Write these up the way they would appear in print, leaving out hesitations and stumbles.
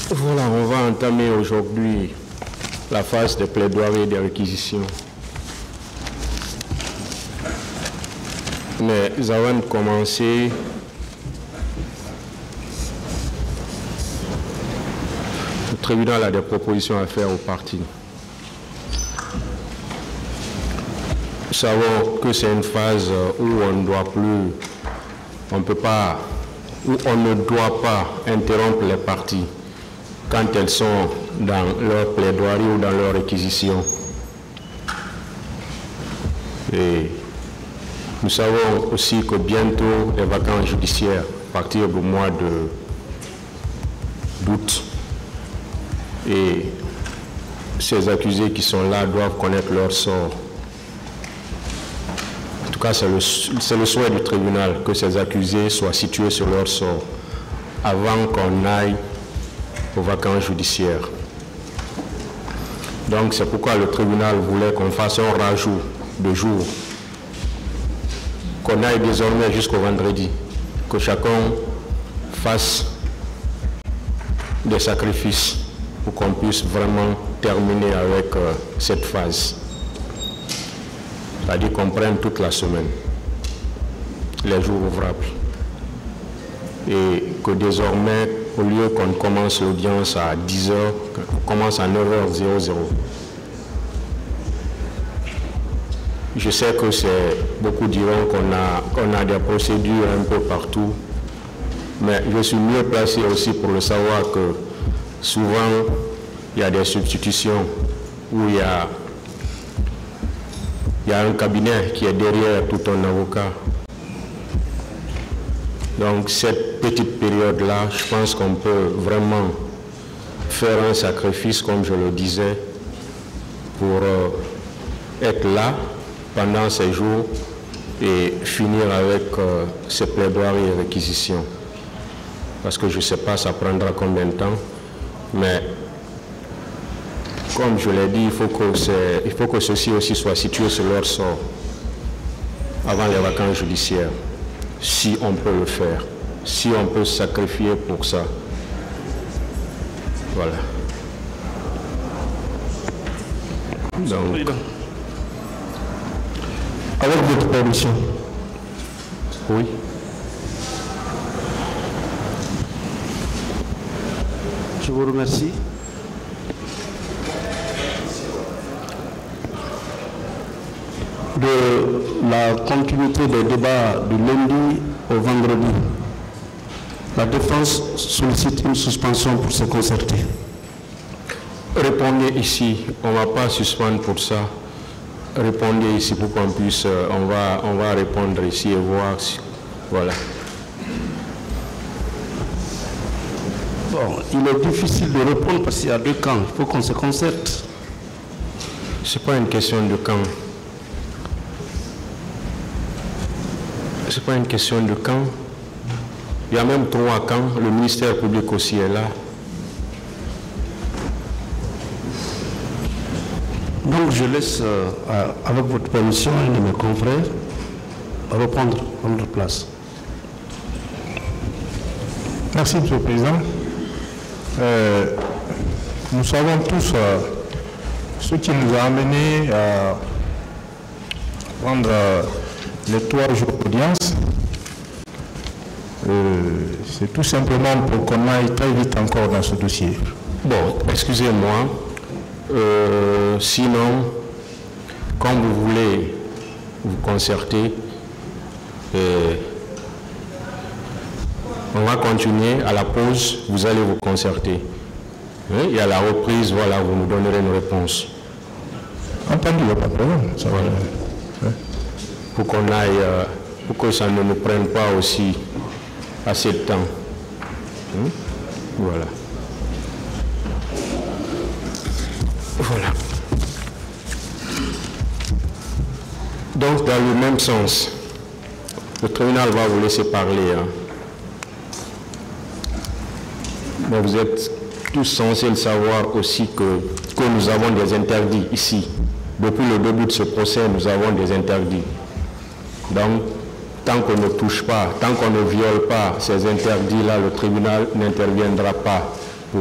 Voilà, on va entamer aujourd'hui la phase de plaidoirie et de réquisition. Mais avant de commencer, le tribunal a des propositions à faire aux parties. Nous savons que c'est une phase où on ne doit plus, on peut pas, où on ne doit pas interrompre les parties quand elles sont dans leur plaidoirie ou dans leur réquisition. Et nous savons aussi que bientôt les vacances judiciaires, à partir du mois d'août, et ces accusés qui sont là doivent connaître leur sort. En tout cas, c'est le souhait du tribunal que ces accusés soient situés sur leur sort avant qu'on aille aux vacances judiciaires. Donc c'est pourquoi le tribunal voulait qu'on fasse un rajout de jours, qu'on aille désormais jusqu'au vendredi, que chacun fasse des sacrifices pour qu'on puisse vraiment terminer avec cette phase. C'est-à-dire qu'on prenne toute la semaine, les jours ouvrables. Et que désormais, au lieu qu'on commence l'audience à 10h, qu'on commence à 9h00. Je sais que beaucoup diront qu'on a des procédures un peu partout, mais je suis mieux placé aussi pour le savoir que souvent, il y a des substitutions où il y a un cabinet qui est derrière tout un avocat. Donc cette petite période-là, je pense qu'on peut vraiment faire un sacrifice, comme je le disais, pour être là pendant ces jours et finir avec ces plaidoiries et réquisitions. Parce que je ne sais pas ça prendra combien de temps, mais comme je l'ai dit, il faut que ceux-ci aussi soient situés sur leur sort avant les vacances judiciaires. Si on peut le faire, si on peut se sacrifier pour ça. Voilà. Donc, avec votre permission. Oui. Je vous remercie. De la continuité des débats du lundi au vendredi, la défense sollicite une suspension pour se concerter. Répondez ici, on ne va pas suspendre pour ça. Répondez ici pour qu'on puisse, on va répondre ici et voir si, voilà. Bon, il est difficile de répondre parce qu'il y a deux camps, il faut qu'on se concerte. Ce n'est pas une question de camp. Ce n'est pas une question de camp. Il y a même 3 camps. Le ministère public aussi est là. Donc je laisse, avec votre permission, un de mes confrères reprendre notre place. Merci, M. le Président. Nous savons tous ce qui nous a amenés à prendre les 3 jours d'audience. C'est tout simplement pour qu'on aille très vite encore dans ce dossier. Bon, excusez-moi. Sinon, quand vous voulez vous concerter, on va continuer à la pause, vous allez vous concerter. Et à la reprise, voilà, vous nous donnerez une réponse. Entendu, il n'y a pas de problème. Voilà. Pour qu'on aille, pour que ça ne nous prenne pas aussi assez de temps. Voilà. Voilà. Donc, dans le même sens, le tribunal va vous laisser parler. Mais vous êtes tous censés le savoir aussi que nous avons des interdits ici. Depuis le début de ce procès, nous avons des interdits. Donc, tant qu'on ne touche pas, tant qu'on ne viole pas ces interdits-là, le tribunal n'interviendra pas pour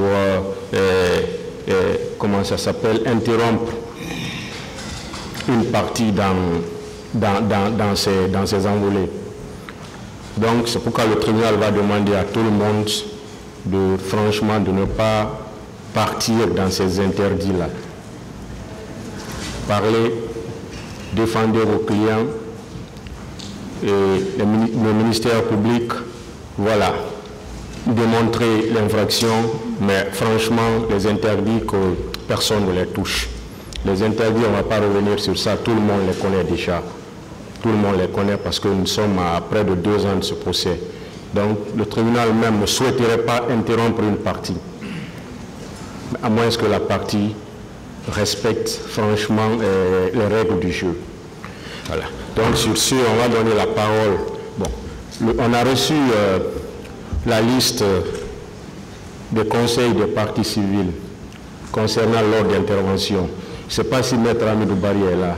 comment ça s'appelle, interrompre une partie dans ces envolées. Donc c'est pourquoi le tribunal va demander à tout le monde franchement de ne pas partir dans ces interdits-là. Parlez, défendez vos clients et le ministère public, voilà, démontrer l'infraction, mais franchement, les interdits que personne ne les touche. Les interdits, on ne va pas revenir sur ça, tout le monde les connaît déjà. Tout le monde les connaît parce que nous sommes à près de 2 ans de ce procès. Donc le tribunal même ne souhaiterait pas interrompre une partie, à moins que la partie respecte franchement les règles du jeu. Voilà. Donc sur ce, on va donner la parole. Bon, on a reçu la liste des conseils des parties civiles concernant l'ordre d'intervention. Je ne sais pas si Maître Amidou Barry est là.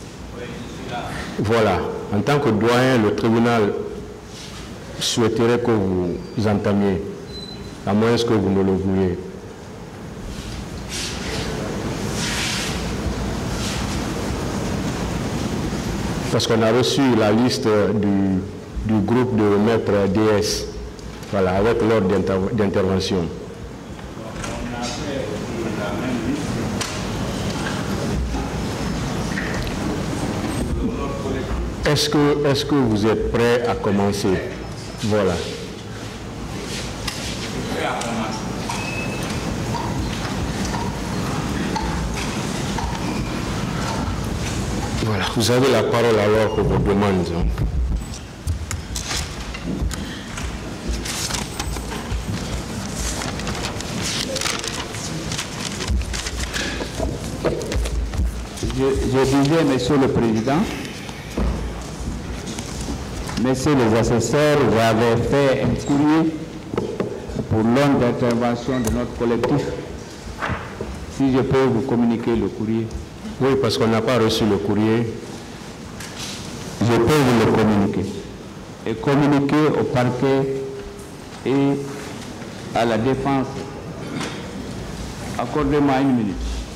Voilà. En tant que doyen, le tribunal souhaiterait que vous entamiez, à moins que vous ne le vouliez. Parce qu'on a reçu la liste du groupe de Maître DS, voilà, avec l'ordre d'intervention. Est-ce que vous êtes prêts à commencer? Voilà. Voilà, vous avez la parole alors pour vos demandes. Je disais, Monsieur le Président, Messieurs les assesseurs, vous avez fait un courrier pour l'ordre d'intervention de notre collectif. Si je peux vous communiquer le courrier. Oui, parce qu'on n'a pas reçu le courrier. Je peux vous le communiquer. Et communiquer au parquet et à la défense. Accordez-moi 1 minute.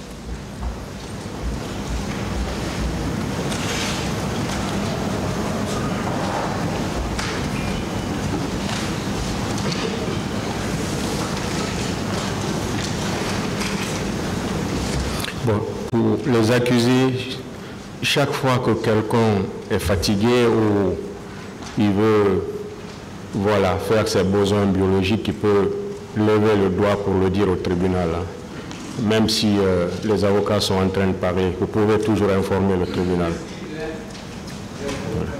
Bon, pour les accusés, chaque fois que quelqu'un est fatigué ou il veut, voilà, faire ses besoins biologiques, il peut lever le doigt pour le dire au tribunal. Hein. Même si les avocats sont en train de parler, vous pouvez toujours informer le tribunal. Voilà.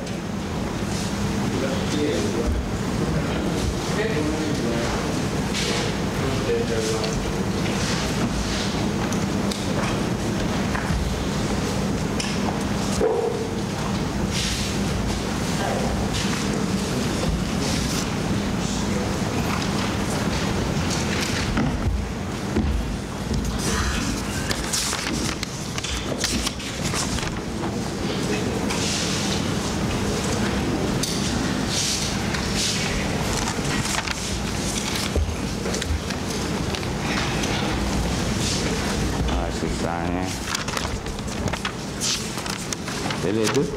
C'est les deux.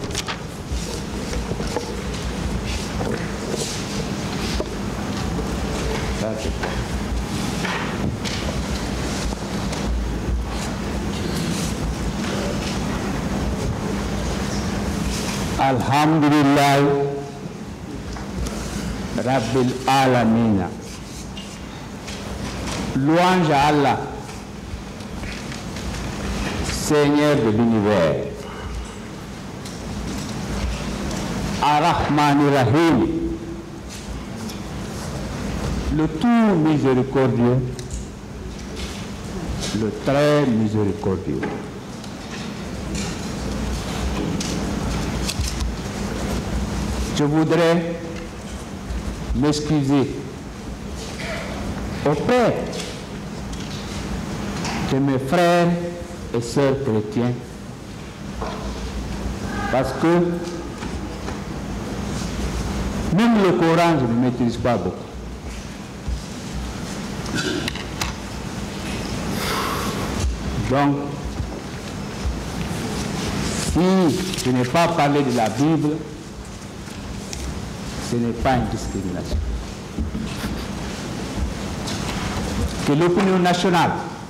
Alhamdulillah Rabbil Alamina. Louange à Allah, Seigneur de l'univers. Ar-Rahman Ar-Rahim, le tout miséricordieux, le très miséricordieux. Je voudrais m'excuser auprès de mes frères et sœurs chrétiens parce que même le Coran, je ne maîtrise pas beaucoup. Donc, si je n'ai pas parlé de la Bible, ce n'est pas une discrimination. Que l'opinion nationale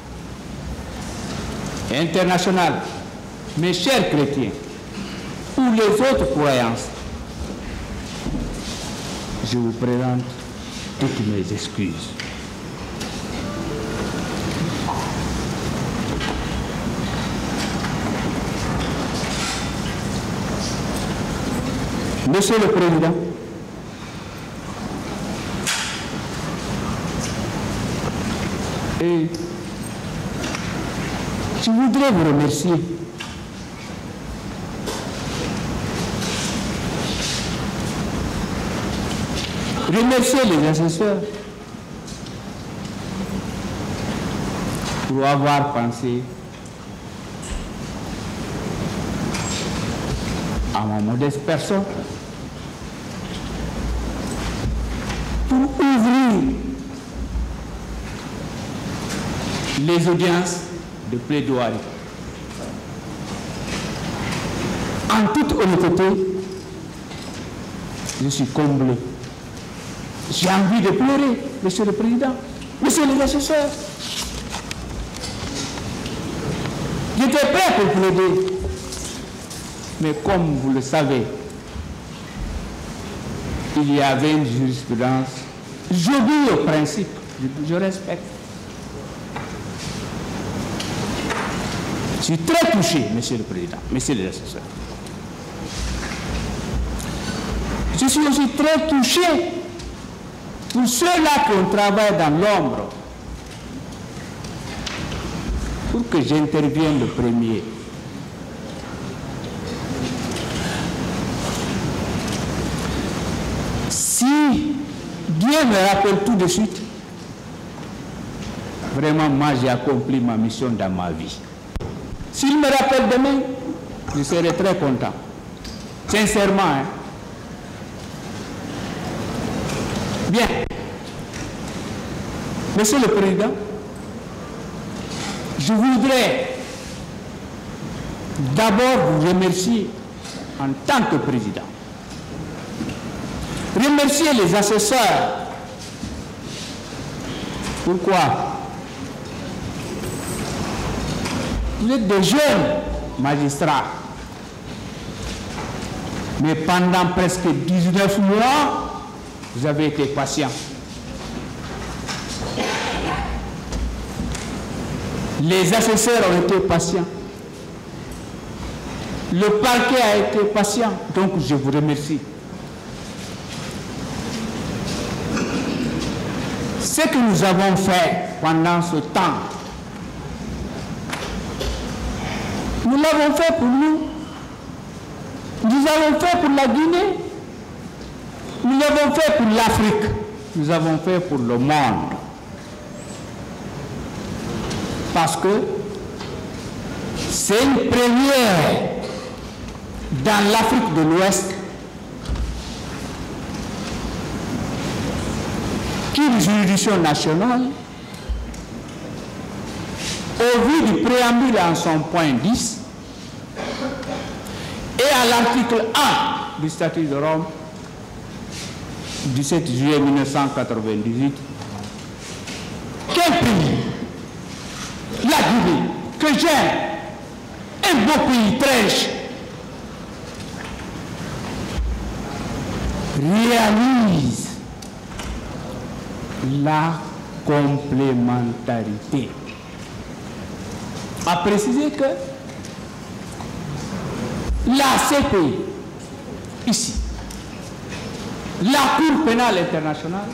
et internationale, mes chers chrétiens, ou les autres croyances, je vous présente toutes mes excuses. Monsieur le Président, et je voudrais vous remercier les assesseurs pour avoir pensé à ma modeste personne, pour ouvrir les audiences de plaidoirie. En toute honnêteté, je suis comblé. J'ai envie de pleurer, Monsieur le Président, Monsieur les assesseurs. J'étais prêt pour plaider. Mais comme vous le savez, il y avait une jurisprudence. J'obéis au principe, je respecte. Je suis très touché, Monsieur le Président, Messieurs les assesseurs. Je suis aussi très touché pour ceux-là qui ont travaillé dans l'ombre, pour que j'intervienne le premier. Si Dieu me rappelle tout de suite, vraiment, moi j'ai accompli ma mission dans ma vie. S'il me rappelle demain, je serai très content. Sincèrement, hein. Bien. Monsieur le Président, je voudrais d'abord vous remercier en tant que président. Remercier les assesseurs. Pourquoi? Vous êtes des jeunes magistrats. Mais pendant presque 19 mois, vous avez été patients. Les assesseurs ont été patients. Le parquet a été patient. Donc je vous remercie. Ce que nous avons fait pendant ce temps, nous l'avons fait pour nous. Nous avons fait pour la Guinée. Nous l'avons fait pour l'Afrique. Nous avons fait pour le monde. Parce que c'est une première dans l'Afrique de l'Ouest qu'une juridiction nationale, au vu du préambule en son point 10 et à l'article 1 du statut de Rome, 17 juillet 1998, quel pays, la Guinée, que j'aime, un beau pays très riche, réalise la complémentarité. A préciser que la CPI, ici, la Cour pénale internationale,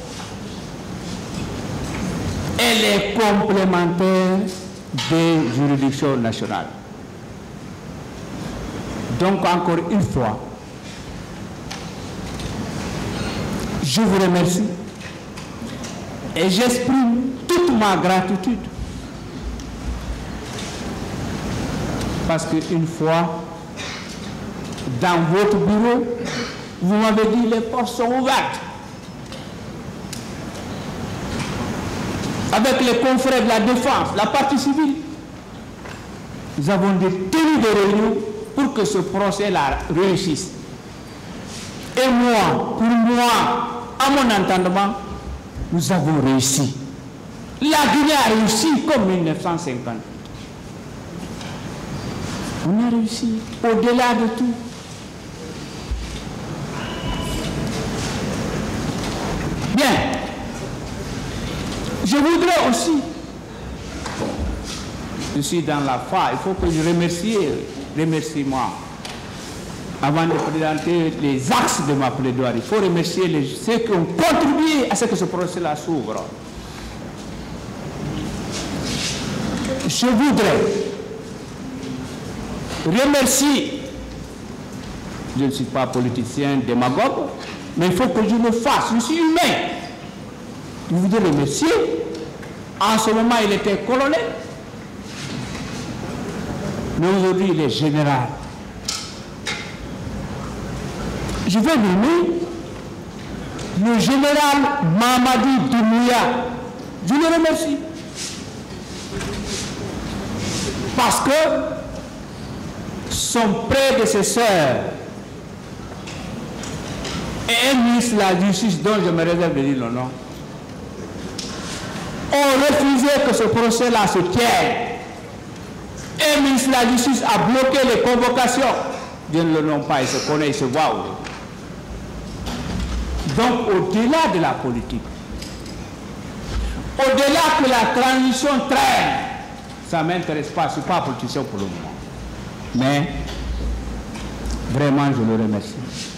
elle est complémentaire des juridictions nationales. Donc, encore une fois, je vous remercie et j'exprime toute ma gratitude. Parce qu'une fois, dans votre bureau, vous m'avez dit les portes sont ouvertes. Avec les confrères de la défense, la partie civile, Nous avons tenu des réunions pour que ce procès-là réussisse. Et moi, pour moi, à mon entendement, nous avons réussi. La Guinée a réussi comme 1950. On a réussi au-delà de tout. Bien. Je voudrais aussi, je suis dans la foi, il faut que je remercie moi. Avant de présenter les axes de ma plaidoirie, il faut remercier ceux qui ont contribué à ce que ce procès-là s'ouvre. Je voudrais remercier, je ne suis pas politicien, démagogue, mais il faut que je le fasse, je suis humain. Je voudrais remercier, en ce moment il était colonel, mais aujourd'hui il est général. Je vais nommer le général Mamadi Doumbouya. Je le remercie. Parce que son prédécesseur et un ministre de la Justice, dont je me réserve de dire le nom, ont refusé que ce procès-là se tienne. Et le ministre de la Justice a bloqué les convocations. Dieu ne le nomme pas, il se connaît, il se voit. Donc, au-delà de la politique, au-delà que la transition traîne, ça ne m'intéresse pas, je ne suis pas politicien pour le moment. Mais, vraiment, je le remercie.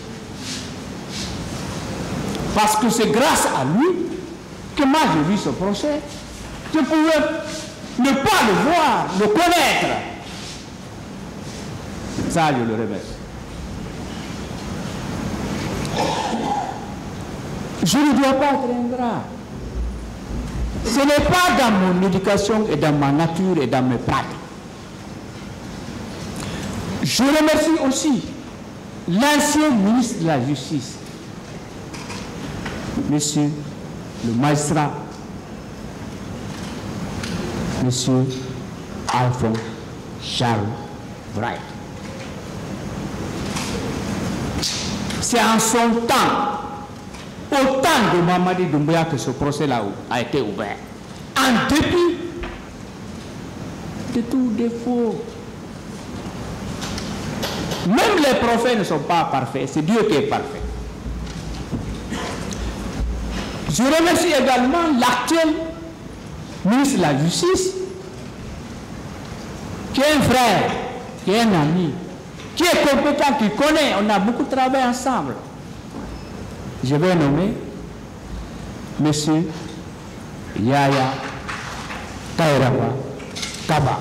Parce que c'est grâce à lui que moi j'ai vu ce procès. Je pouvais ne pas le voir, le connaître. Ça, je le remercie. Je ne dois pas être ingrat. Ce n'est pas dans mon éducation et dans ma nature et dans mes pratiques. Je remercie aussi l'ancien ministre de la Justice, Monsieur le magistrat, Monsieur Alphonse Charles Wright. C'est en son temps, au temps de Mamadi Doumbouya, que ce procès-là a été ouvert. En dépit de tout défaut. Même les prophètes ne sont pas parfaits, c'est Dieu qui est parfait. Je remercie également l'actuel ministre de la Justice, qui est un frère, qui est un ami, qui est compétent, qui connaît, on a beaucoup travaillé ensemble. Je vais nommer M. Yaya Kairaba Kaba.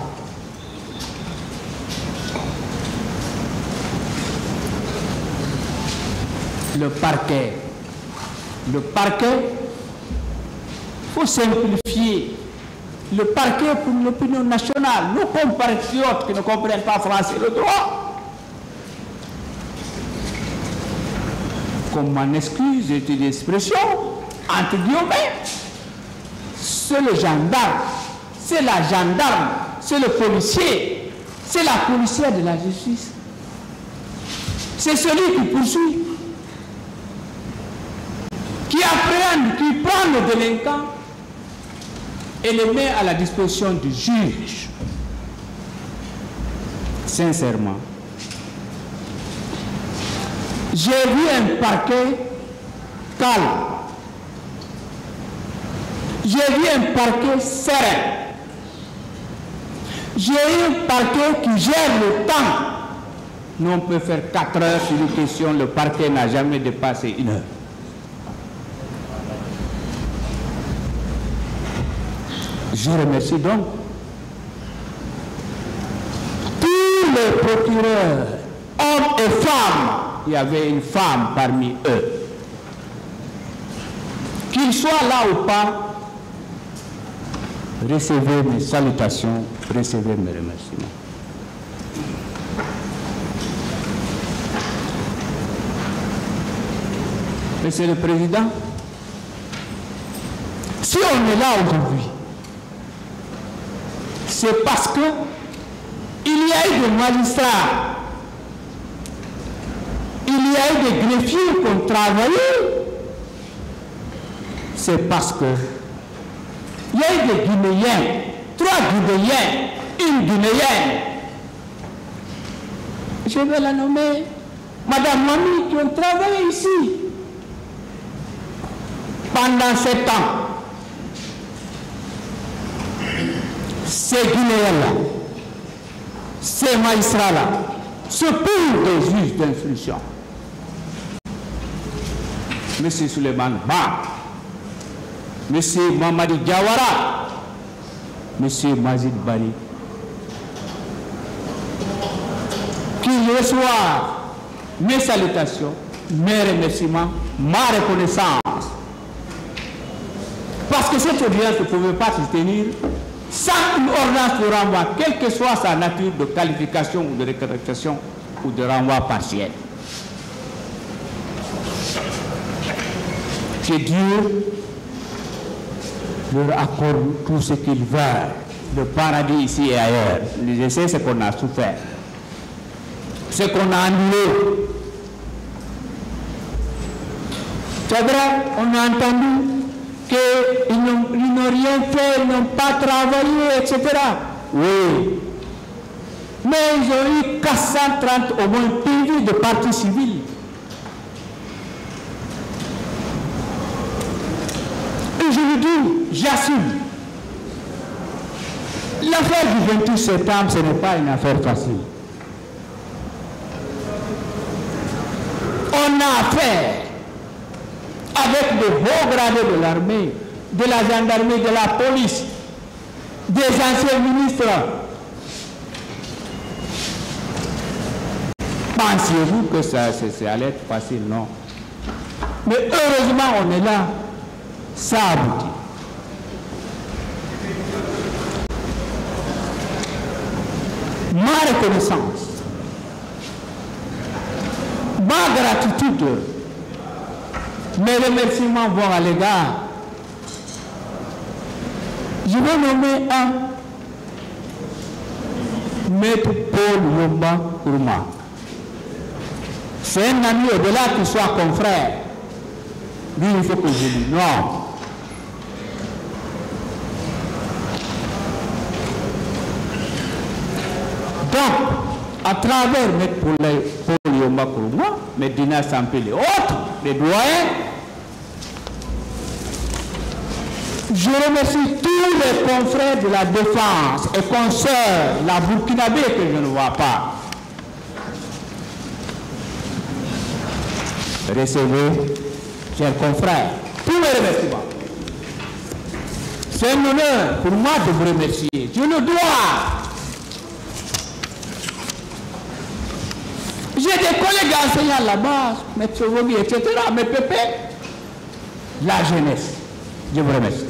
Le parquet. Le parquet, il faut simplifier. Le parquet pour l'opinion nationale, nos compatriotes qui ne comprennent pas français, le droit. Comme m'en excuse, j'ai utilisé l'expression, entre guillemets, c'est le gendarme, c'est la gendarme, c'est le policier, c'est la policière de la justice. C'est celui qui poursuit, qui appréhende, qui prend le délinquant et le met à la disposition du juge. Sincèrement, j'ai vu un parquet calme. J'ai vu un parquet serein. J'ai eu un parquet qui gère le temps. Nous, on peut faire 4 heures sur une question, le parquet n'a jamais dépassé 1 heure. Je remercie donc tous les procureurs, hommes et femmes. Il y avait une femme parmi eux. Qu'ils soient là ou pas, recevez mes salutations, recevez mes remerciements. Monsieur le Président, si on est là aujourd'hui, c'est parce que il y a eu des magistrats, il y a eu des greffiers qui ont travaillé, c'est parce que il y a eu des Guinéens, 3 Guinéens, une Guinéenne. Je vais la nommer Madame Mami, qui ont travaillé ici pendant 7 ans. Ces Guinéens-là, ces magistrats-là, se pour des juges d'instruction. M. Suleiman Ba, M. Mamadi Diawara, M. Mazid Bari, qui reçoivent mes salutations, mes remerciements, ma reconnaissance. Parce que cette audience ne pouvait pas se tenir sans une ordonnance de renvoi, quelle que soit sa nature de qualification ou de récapitulation ou de renvoi partiel. Que Dieu leur accorde tout ce qu'ils veulent, le paradis ici et ailleurs. Je sais ce qu'on a souffert, ce qu'on a annulé. C'est vrai, on a entendu qu'ils n'ont rien fait, ils n'ont pas travaillé, etc. Oui. Mais ils ont eu 430 au moins PV de partie civile. Et je vous dis, j'assume. L'affaire du 28 septembre, ce n'est pas une affaire facile. On a affaire avec de hauts gradés de l'armée, de la gendarmerie, de la police, des anciens ministres. Pensiez-vous que ça allait être facile? Non. Mais heureusement, on est là. Ça aboutit. Ma reconnaissance, ma gratitude, mes remerciements vont à l'égard. Je vais nommer un Maître Paul Yomba Kourma. C'est un ami au-delà qu'il soit confrère. Lui, il faut que je dise non. Donc, à travers Maître Paul Yomba Kourma, Medina Sampé et autres, les doyens, je remercie tous les confrères de la défense et consoeurs, la Burkinabé que je ne vois pas. Recevez, chers confrères, tous mes remerciements. C'est un honneur pour moi de vous remercier. Je le dois. J'ai des collègues enseignants là-bas, M. Romy, etc., mes pépés. La jeunesse. Je vous remercie.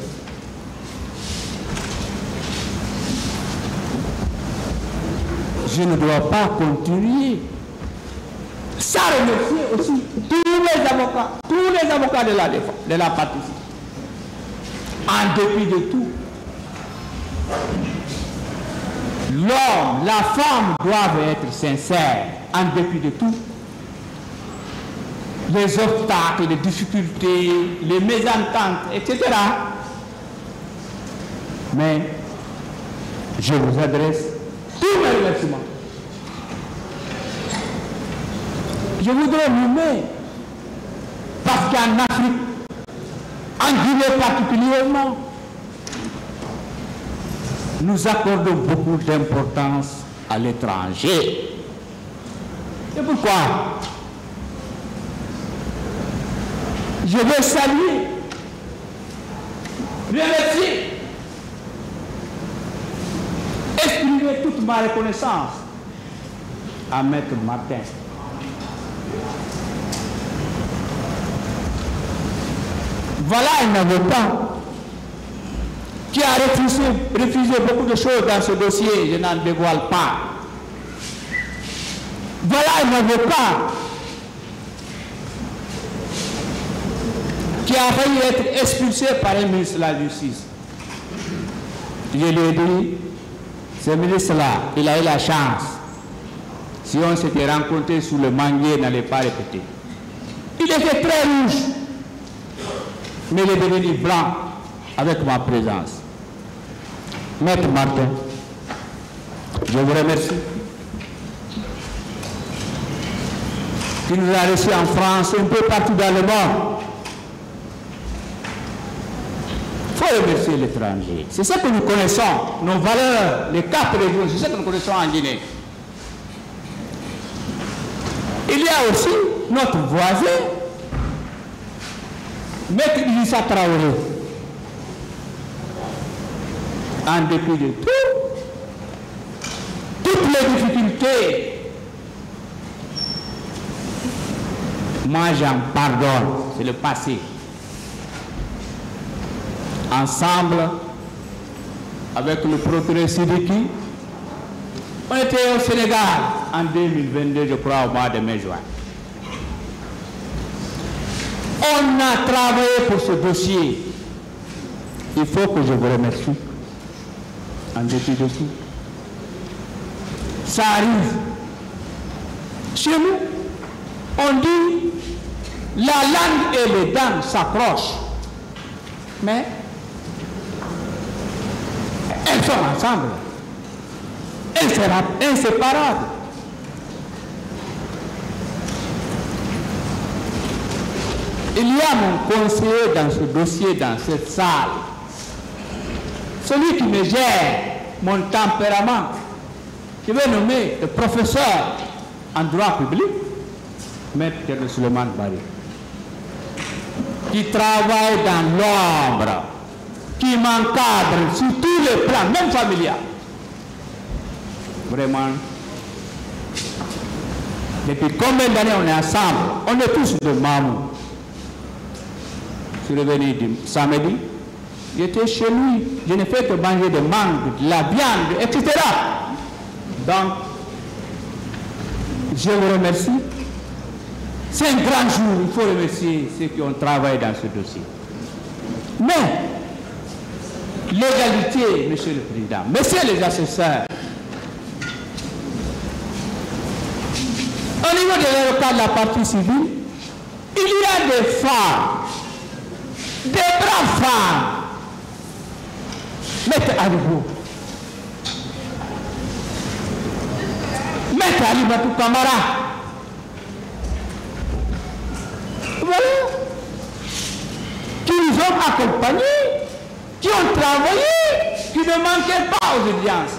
Je ne dois pas continuer sans remercier aussi tous les avocats de la défense, de la partie. En dépit de tout, l'homme, la femme doivent être sincères, en dépit de tout. Les obstacles, les difficultés, les mésententes, etc. Mais je vous adresse tous mes remerciements. Je voudrais nommer, parce qu'en Afrique, en Guinée particulièrement, nous accordons beaucoup d'importance à l'étranger. Et pourquoi? Je veux saluer, remercier, exprimer toute ma reconnaissance à Maître Martin. Voilà un avocat qui a refusé beaucoup de choses dans ce dossier, je n'en dévoile pas. Voilà un avocat qui a failli être expulsé par un ministre de la Justice. Je lui ai dit, Ce ministre-là, il a eu la chance. Si on s'était rencontré sous le manguier, il n'allait pas répéter. Il était très rouge, mais il est devenu blanc avec ma présence. Maître Martin, je vous remercie. Qui nous a reçus en France, un peu partout dans le monde. Il faut remercier l'étranger. C'est ce que nous connaissons, nos valeurs, les 4 régions, c'est ce que nous connaissons en Guinée. Il y a aussi notre voisin, Maître Idrissa Traoré. En dépit de tout, toutes les difficultés, moi j'en pardonne, c'est le passé. Ensemble, avec le procureur Sidiki, on était au Sénégal en 2022, je crois, au mois de mai-juin. On a travaillé pour ce dossier. Il faut que je vous remercie. En dépit de tout. Ça arrive. Chez nous, on dit la langue et les dents s'accrochent. Mais elles sont ensemble. Inséparables. Il y a mon conseiller dans ce dossier, dans cette salle. Celui qui me gère mon tempérament, je vais nommer le professeur en droit public, Maître Suleiman Bari, qui travaille dans l'ombre, qui m'encadre sur tous les plans, même familial. Vraiment, depuis combien d'années on est ensemble? On est tous de Mamou. Je suis revenu samedi, j'étais chez lui, je n'ai fait que manger de mangue, de la viande, etc. Donc, je vous remercie. C'est un grand jour, il faut remercier ceux qui ont travaillé dans ce dossier. Mais, l'égalité, Monsieur le Président, Messieurs les assesseurs, au niveau de l'avocat de la partie civile, il y a des femmes, des braves femmes. Maître Alibou, Maître Alibatou Kamara, voilà, qui nous ont accompagnés, qui ont travaillé, qui ne manquaient pas aux audiences.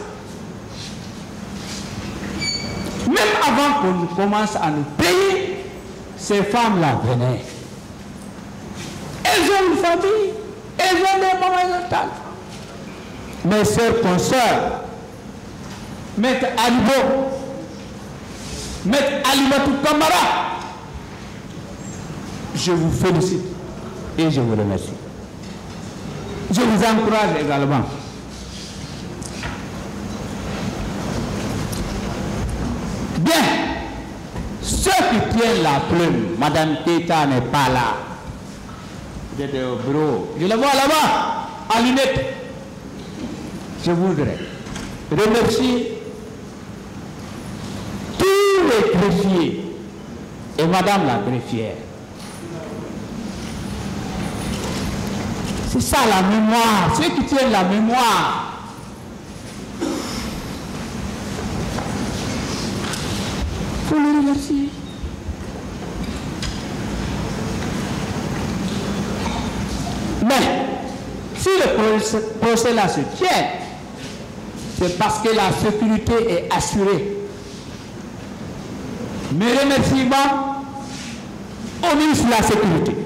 Même avant qu'on commence à nous payer, ces femmes-là venaient. Elles ont une famille, elles ont des mamans natales. Mes sœurs consoeurs, Maître Alibo, Maître Alibatou Kamara, je vous félicite et je vous remercie. Je vous encourage également. Bien, ceux qui tiennent la plume, Madame Keita n'est pas là. J'étais au bureau, je la vois là-bas, à lunettes. Je voudrais remercier tous les greffiers et Madame la greffière. C'est ça la mémoire, ceux qui tiennent la mémoire. Il faut les remercier. Mais si le procès-là se tient, c'est parce que la sécurité est assurée. Mes remerciements au ministre de la Sécurité,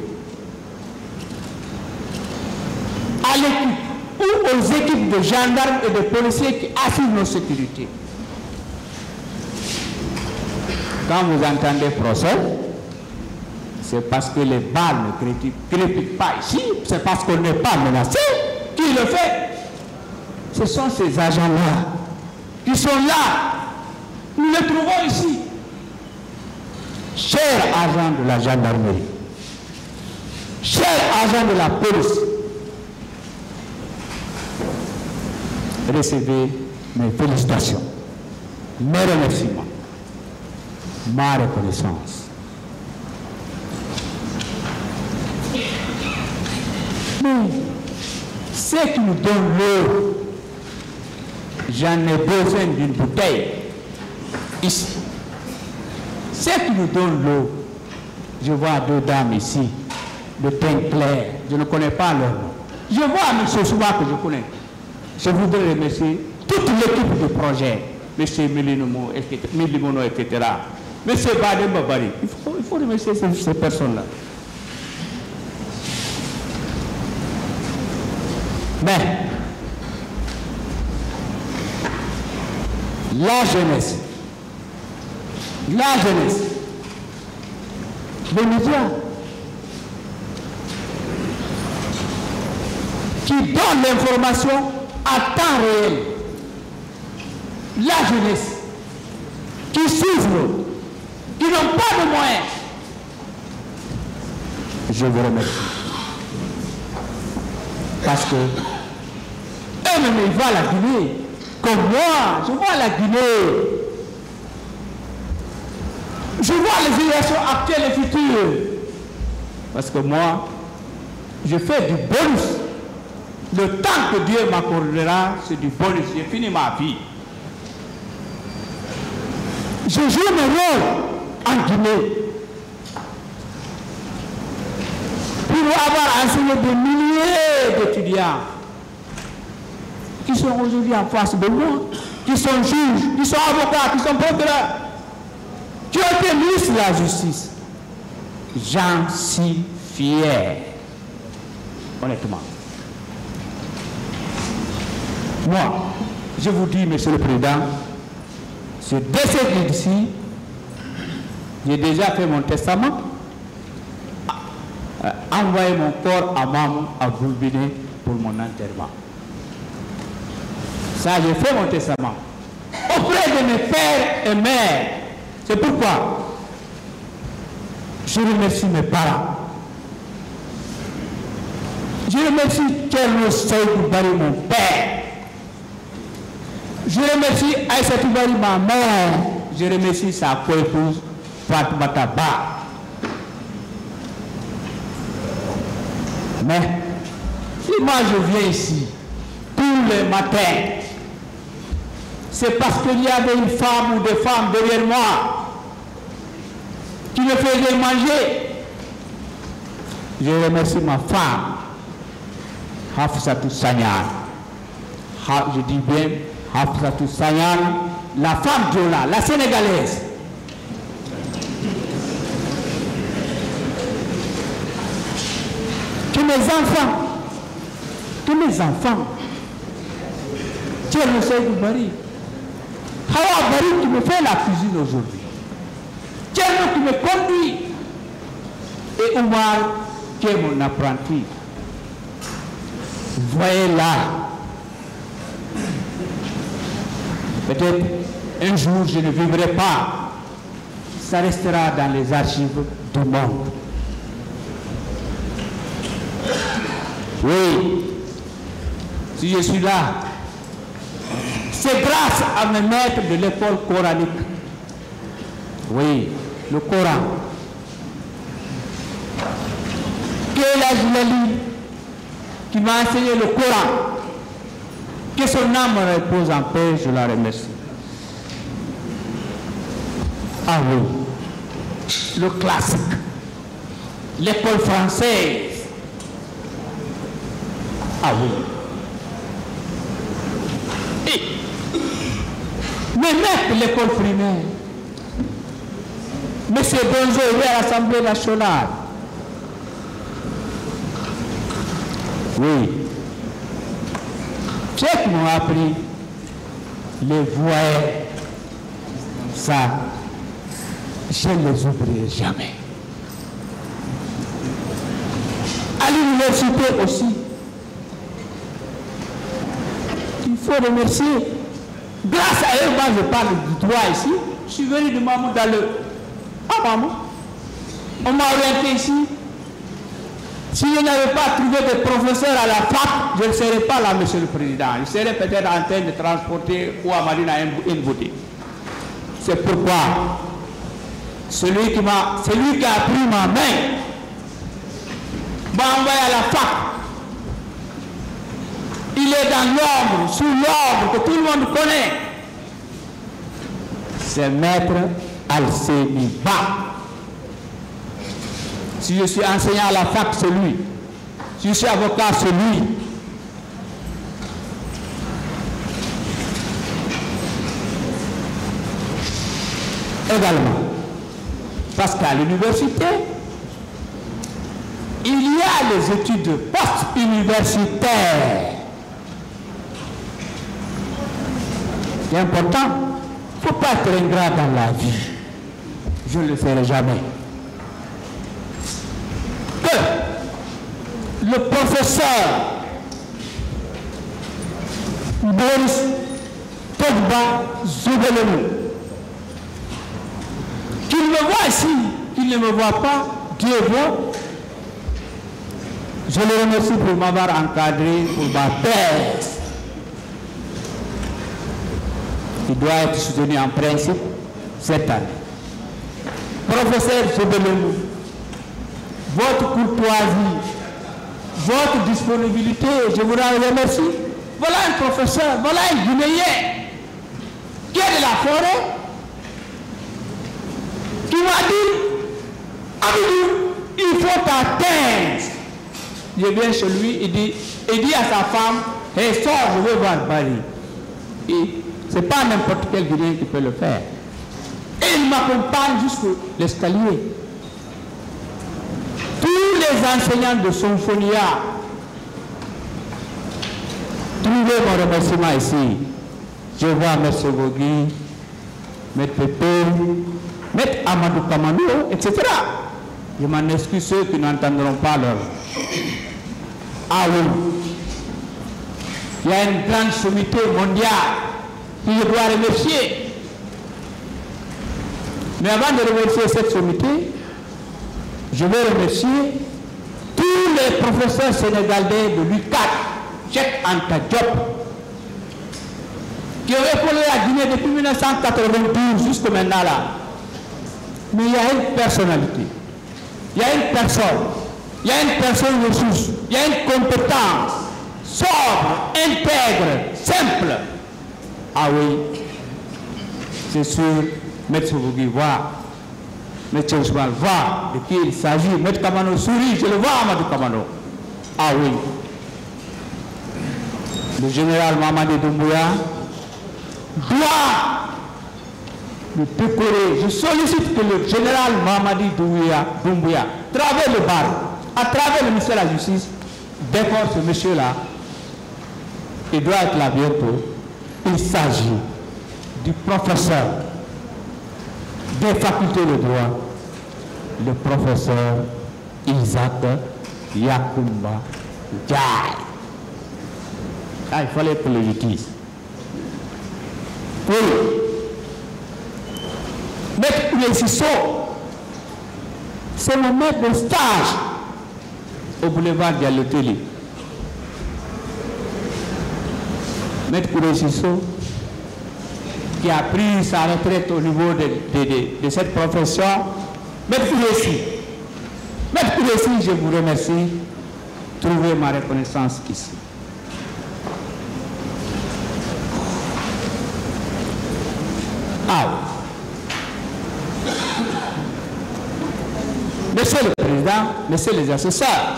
à l'équipe ou aux équipes de gendarmes et de policiers qui assurent nos sécurités. Quand vous entendez procès, c'est parce que les balles ne crépitent pas ici, c'est parce qu'on n'est pas menacé. Qui le fait? Ce sont ces agents-là qui sont là. Nous les trouvons ici. Chers agents de la gendarmerie, chers agents de la police, recevez mes félicitations, mes remerciements, ma reconnaissance. Mais ceux qui nous donnent l'eau, j'en ai besoin d'une bouteille ici. Ceux qui nous donnent l'eau, je vois deux dames ici, de teint clair, je ne connais pas leur nom. Je vois M. Souba que je connais. Je voudrais remercier toute l'équipe du projet, M. Milimono, etc. M. Badem Babari. Il faut remercier ces personnes-là. Mais la jeunesse, les médias qui donnent l'information à temps réel, la jeunesse qui souffre, qui n'ont pas de moyens, je vous remercie. Parce que eux-mêmes, ils voient la Guinée, comme moi, je vois la Guinée. Je vois les générations actuelles et futures. Parce que moi, je fais du bonus. Le temps que Dieu m'accordera, c'est du bonus. J'ai fini ma vie. Je joue mon rôle en Guinée. Pour avoir enseigné des milliers d'étudiants qui sont aujourd'hui en face de moi, qui sont juges, qui sont avocats, qui sont procureurs, qui ont été ministres de la justice. J'en suis fier, honnêtement. Moi, je vous dis, Monsieur le Président, ce décès d'ici, j'ai déjà fait mon testament, envoyé mon corps à Mamou, à Boulbiné pour mon enterrement. Ça, j'ai fait mon testament auprès de mes pères et mères. C'est pourquoi je remercie mes parents. Je remercie Thierno Seydou Bari, mon père. Je remercie Aïssatou Bari, ma mère. Je remercie sa co-épouse, Fatmata Ba. Mais si moi je viens ici tous les matins, c'est parce qu'il y avait une femme ou des femmes derrière moi qui me faisaient manger. Je remercie ma femme, Hafsatou Sanyan. Je dis bien Hafsatou Sanyan, la femme Diola, la sénégalaise. Que mes enfants, Thierno Seydou Bari, Hawa Bari qui me fait la cuisine aujourd'hui, Thierno qui me conduit, et Omar qui est mon apprenti. Voyez là, peut-être un jour je ne vivrai pas, ça restera dans les archives du monde. Oui, si je suis là, c'est grâce à mes maîtres de l'école coranique. Oui, le Coran. Quel Ajlali qui m'a enseigné le Coran. Que son âme repose en paix, je la remercie. Ah oui, le classique, l'école française. Ah oui. Et mais même l'école primaire, M. Bonzo est à l'Assemblée nationale. Oui. Ceux qui m'ont appris les voyaient, ça, je ne les oublierai jamais. À l'université aussi, il faut remercier. Grâce à eux, moi je parle du droit ici. Je suis venu de Mamou dans le... Ah maman, on m'a orienté ici. Si je n'avais pas trouvé de professeur à la fac, je ne serais pas là, Monsieur le Président. Je serais peut-être en train de transporter ou à Marine à une boutique. C'est pourquoi celui qui a pris ma main m'a envoyé à la fac. Il est dans l'ombre, sous l'ombre que tout le monde connaît. C'est Maître Alcémy Ba. Si je suis enseignant à la fac, c'est lui. Si je suis avocat, c'est lui. Également, parce qu'à l'université, il y a les études post-universitaires. C'est important. Il ne faut pas être ingrat dans la vie. Je ne le ferai jamais. Que le professeur Boris Togba Zoubelemu, qu'il me voit ici, qu'il ne me voit pas, Dieu voit. Je le remercie pour m'avoir encadré pour ma thèse. Il doit être soutenu en principe cette année. Professeur Zoubelemu, votre courtoisie, votre disponibilité, je vous en remercie. Voilà un professeur, voilà un Guinéen qui est de la forêt, qui m'a dit, Abidou, il faut ta thèse. Je viens chez lui, il dit à sa femme, hey, sors, je veux voir Paris. Et ce n'est pas n'importe quel Guinéen qui peut le faire. Et il m'accompagne jusqu'à l'escalier. Tous les enseignants de Symphonia, trouvez mon remerciement ici. Je vois M. Gogui, M. Pépé, M. Amadou Kamano, etc. Je m'en excuse ceux qui n'entendront pas leur. Ah oui. Il y a une grande sommité mondiale que je dois remercier. Mais avant de remercier cette sommité, je veux remercier tous les professeurs sénégalais de l'UCAD, Cheikh Anta Diop, qui ont épaulé la Guinée depuis 1992 jusqu'à maintenant là. Mais il y a une personnalité, il y a une personne ressource, il y a une compétence sobre, intègre, simple. Ah oui, c'est sûr, M. Bougui voit, M. Ousmane voit de qui il s'agit. M. Kamano sourit, je le vois, Amadou Kamano. Ah oui. Le général Mamadi Doumbouya doit le décorer. Je sollicite que le général Mamadi Doumbouya, à travers le bar, à travers le ministère de la Justice, décore ce monsieur-là. Il doit être là bientôt. Il s'agit du professeur des facultés de droit, le professeur Isaac Yakumba Ndiaye. Ah, il fallait que le dise. Oui. Maître Oulessisso, c'est mon maître de stage au boulevard Diallo-Télé. Maître Oulessisso, qui a pris sa retraite au niveau de cette profession. Maître Oulessi, je vous remercie. Trouvez ma reconnaissance ici. Ah oui. Monsieur le Président, Messieurs les assesseurs,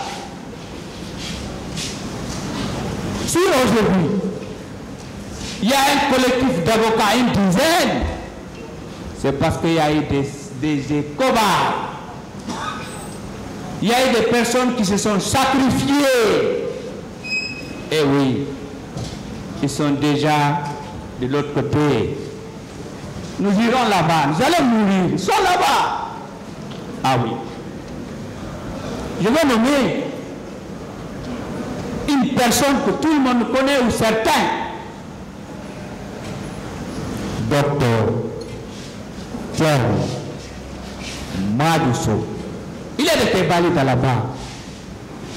si aujourd'hui, il y a un collectif d'avocats, une dizaine, c'est parce qu'il y a eu des cobards. Il y a eu des personnes qui se sont sacrifiées. Et oui, ils sont déjà de l'autre côté. Nous irons là-bas, nous allons mourir, ils sont là-bas. Ah oui. Je vais nommer une personne que tout le monde connaît ou certains. Docteur Thierry Madousso. Il est de Kébali là-bas.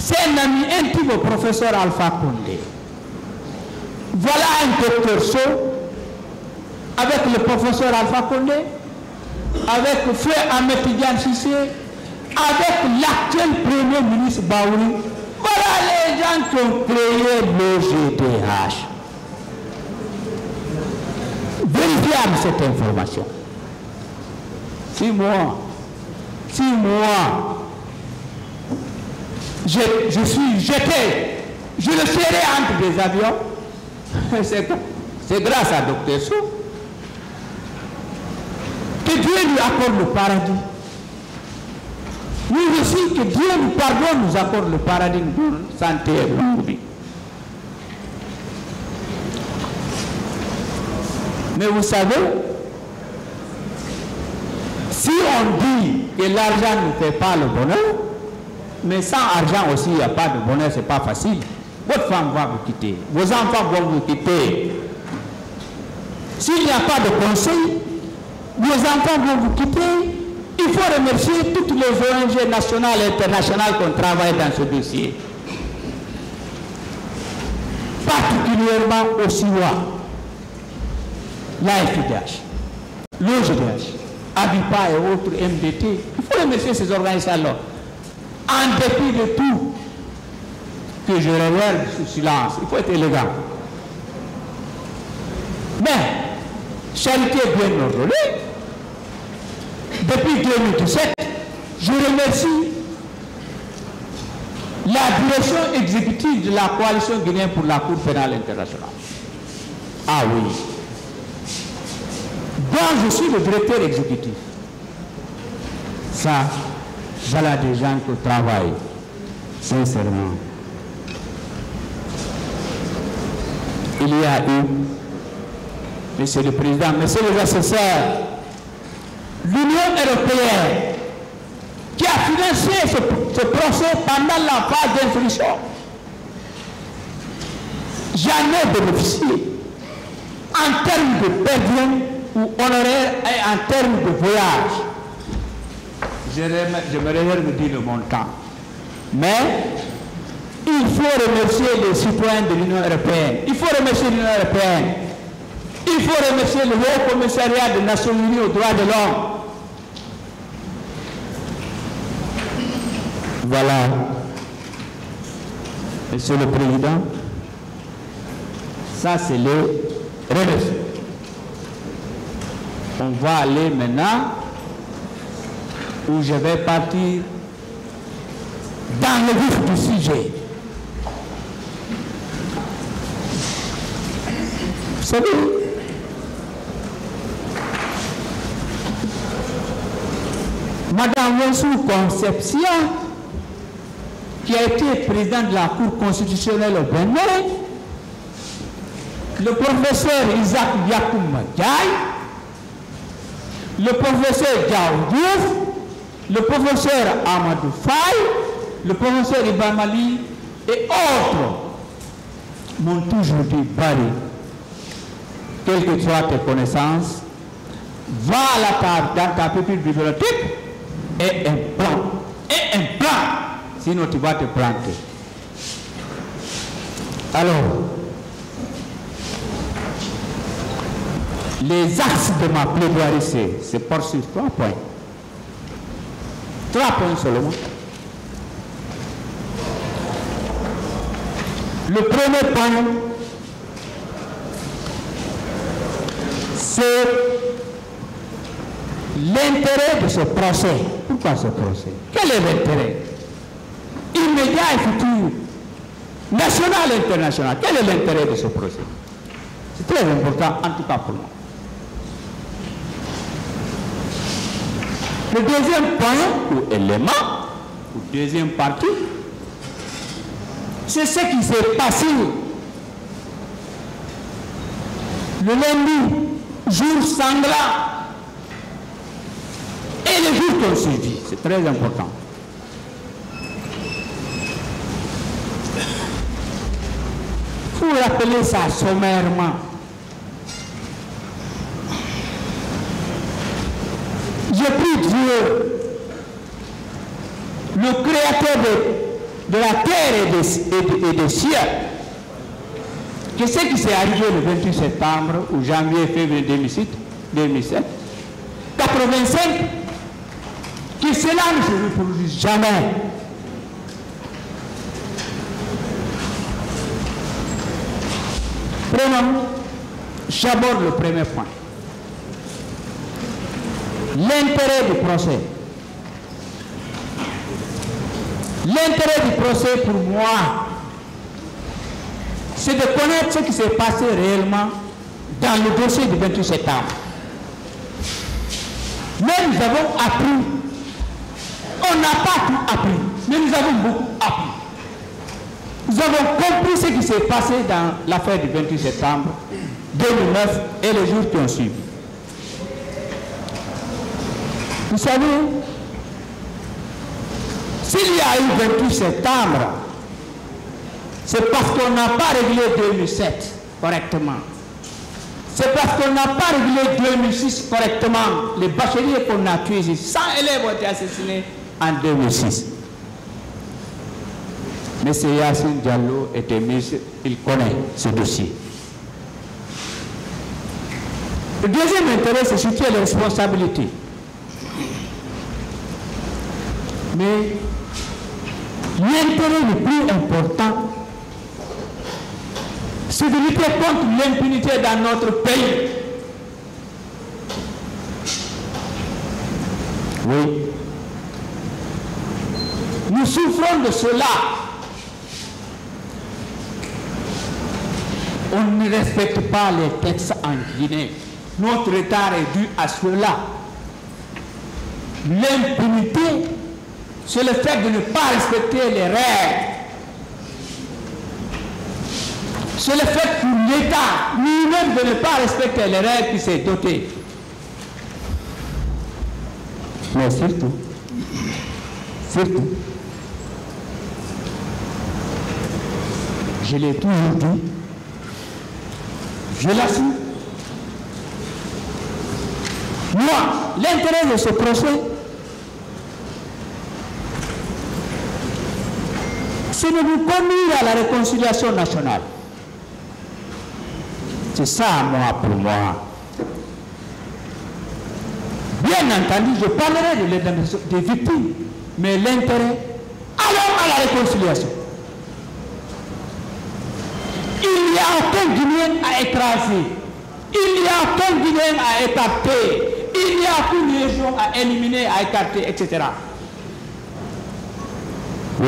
c'est un ami intime au professeur Alpha Condé. Voilà un docteur Sow avec le professeur Alpha Condé, avec Feu Ahmed Tidiane Cissé, avec l'actuel premier ministre Baouri. Voilà les gens qui ont créé le GDH. Vérifiable cette information. Si moi, je suis jeté, je le serai entre des avions, c'est grâce à Dr Sow que Dieu lui accorde le paradis. Nous aussi, que Dieu nous pardonne, nous accorde le paradis, nous donne santé et longue vie. Mais vous savez, si on dit que l'argent ne fait pas le bonheur, mais sans argent aussi, il n'y a pas de bonheur, ce n'est pas facile. Votre femme va vous quitter, vos enfants vont vous quitter. S'il n'y a pas de conseil, vos enfants vont vous quitter. Il faut remercier toutes les ONG nationales et internationales qui ont travaillé dans ce dossier. Particulièrement au SIWA, l'AFIDH, l'OGDH, ABIPA et autres MDT. Il faut remercier ces organisations-là. En dépit de tout, que je regarde sous silence, il faut être élégant. Mais, charité bien ordonnée, depuis 2017, je remercie la direction exécutive de la coalition guinéenne pour la Cour pénale internationale. Ah oui. Dont je suis le directeur exécutif. Ça, voilà des gens qui travaillent, sincèrement. Il y a eu, Monsieur le Président, Monsieur les assesseurs, l'Union européenne qui a financé ce procès pendant la phase d'instruction. J'en ai bénéficié en termes de paiement ou honoraires et en termes de voyage. Je me réserve de dire le montant. Mais il faut remercier les citoyens de l'Union européenne. Il faut remercier l'Union européenne. Il faut remercier le Haut Commissariat des Nations Unies aux droits de l'homme. Voilà. Monsieur le Président, ça c'est le remerciement. On va aller maintenant où je vais partir dans le vif du sujet. Vous savez, Madame Wensou Conception, qui a été présidente de la Cour constitutionnelle au Bénin, le professeur Isaac Yakoum Diaye, le professeur Diaw Diouf, le professeur Amadou Faye, le professeur Iba Mali et autres m'ont toujours dit, Barry, quelle que soit tes connaissances, va à la table dans ta petite bibliothèque et un plan, sinon tu vas te planter. Alors, les axes de ma plaidoirie, c'est porte sur 3 points. 3 points seulement. Le premier point, c'est l'intérêt de ce procès. Pourquoi ce procès? Quel est l'intérêt immédiat et futur, national et international? Quel est l'intérêt de ce procès? C'est très important, en tout cas pour moi. Le deuxième point, ou élément, ou deuxième partie, c'est ce qui s'est passé le lundi, jour sanglant, et les jours qui ont suivi. C'est très important. Il faut rappeler ça sommairement. Je prie Dieu, le créateur de la terre et des cieux, que ce qui s'est arrivé le 28 septembre ou janvier, février 2007, 85, que cela ne se reproduise jamais. Prenons, j'aborde le premier point. L'intérêt du procès. L'intérêt du procès pour moi, c'est de connaître ce qui s'est passé réellement dans le dossier du 28 septembre. Mais nous avons appris. On n'a pas tout appris, mais nous avons beaucoup appris. Nous avons compris ce qui s'est passé dans l'affaire du 28 septembre 2009 et les jours qui ont suivi. Vous savez, s'il y a eu 28 septembre, c'est parce qu'on n'a pas réglé 2007 correctement. C'est parce qu'on n'a pas réglé 2006 correctement. Les bacheliers qu'on a tués ici, 100 élèves ont été assassinés en 2006. M. Yassine Diallo était ministre, il connaît ce dossier. Le deuxième intérêt, c'est situer les responsabilités. Mais l'intérêt le plus important, c'est de lutter contre l'impunité dans notre pays. Oui. Nous souffrons de cela. On ne respecte pas les textes en Guinée. Notre retard est dû à cela. L'impunité, c'est le fait de ne pas respecter les règles. C'est le fait pour l'État lui-même de ne pas respecter les règles qui s'est doté. Mais surtout, je l'ai toujours dit, je l'assume. Moi, l'intérêt de ce procès, c'est de nous conduire à la réconciliation nationale. C'est ça, moi, pour moi. Bien entendu, je parlerai de l'indemnisation des victimes, mais l'intérêt, allons à la réconciliation. Il n'y a aucun Guinéen à écraser. Il n'y a aucun Guinéen à écarter. Il n'y a aucune région à éliminer, à écarter, etc. Oui.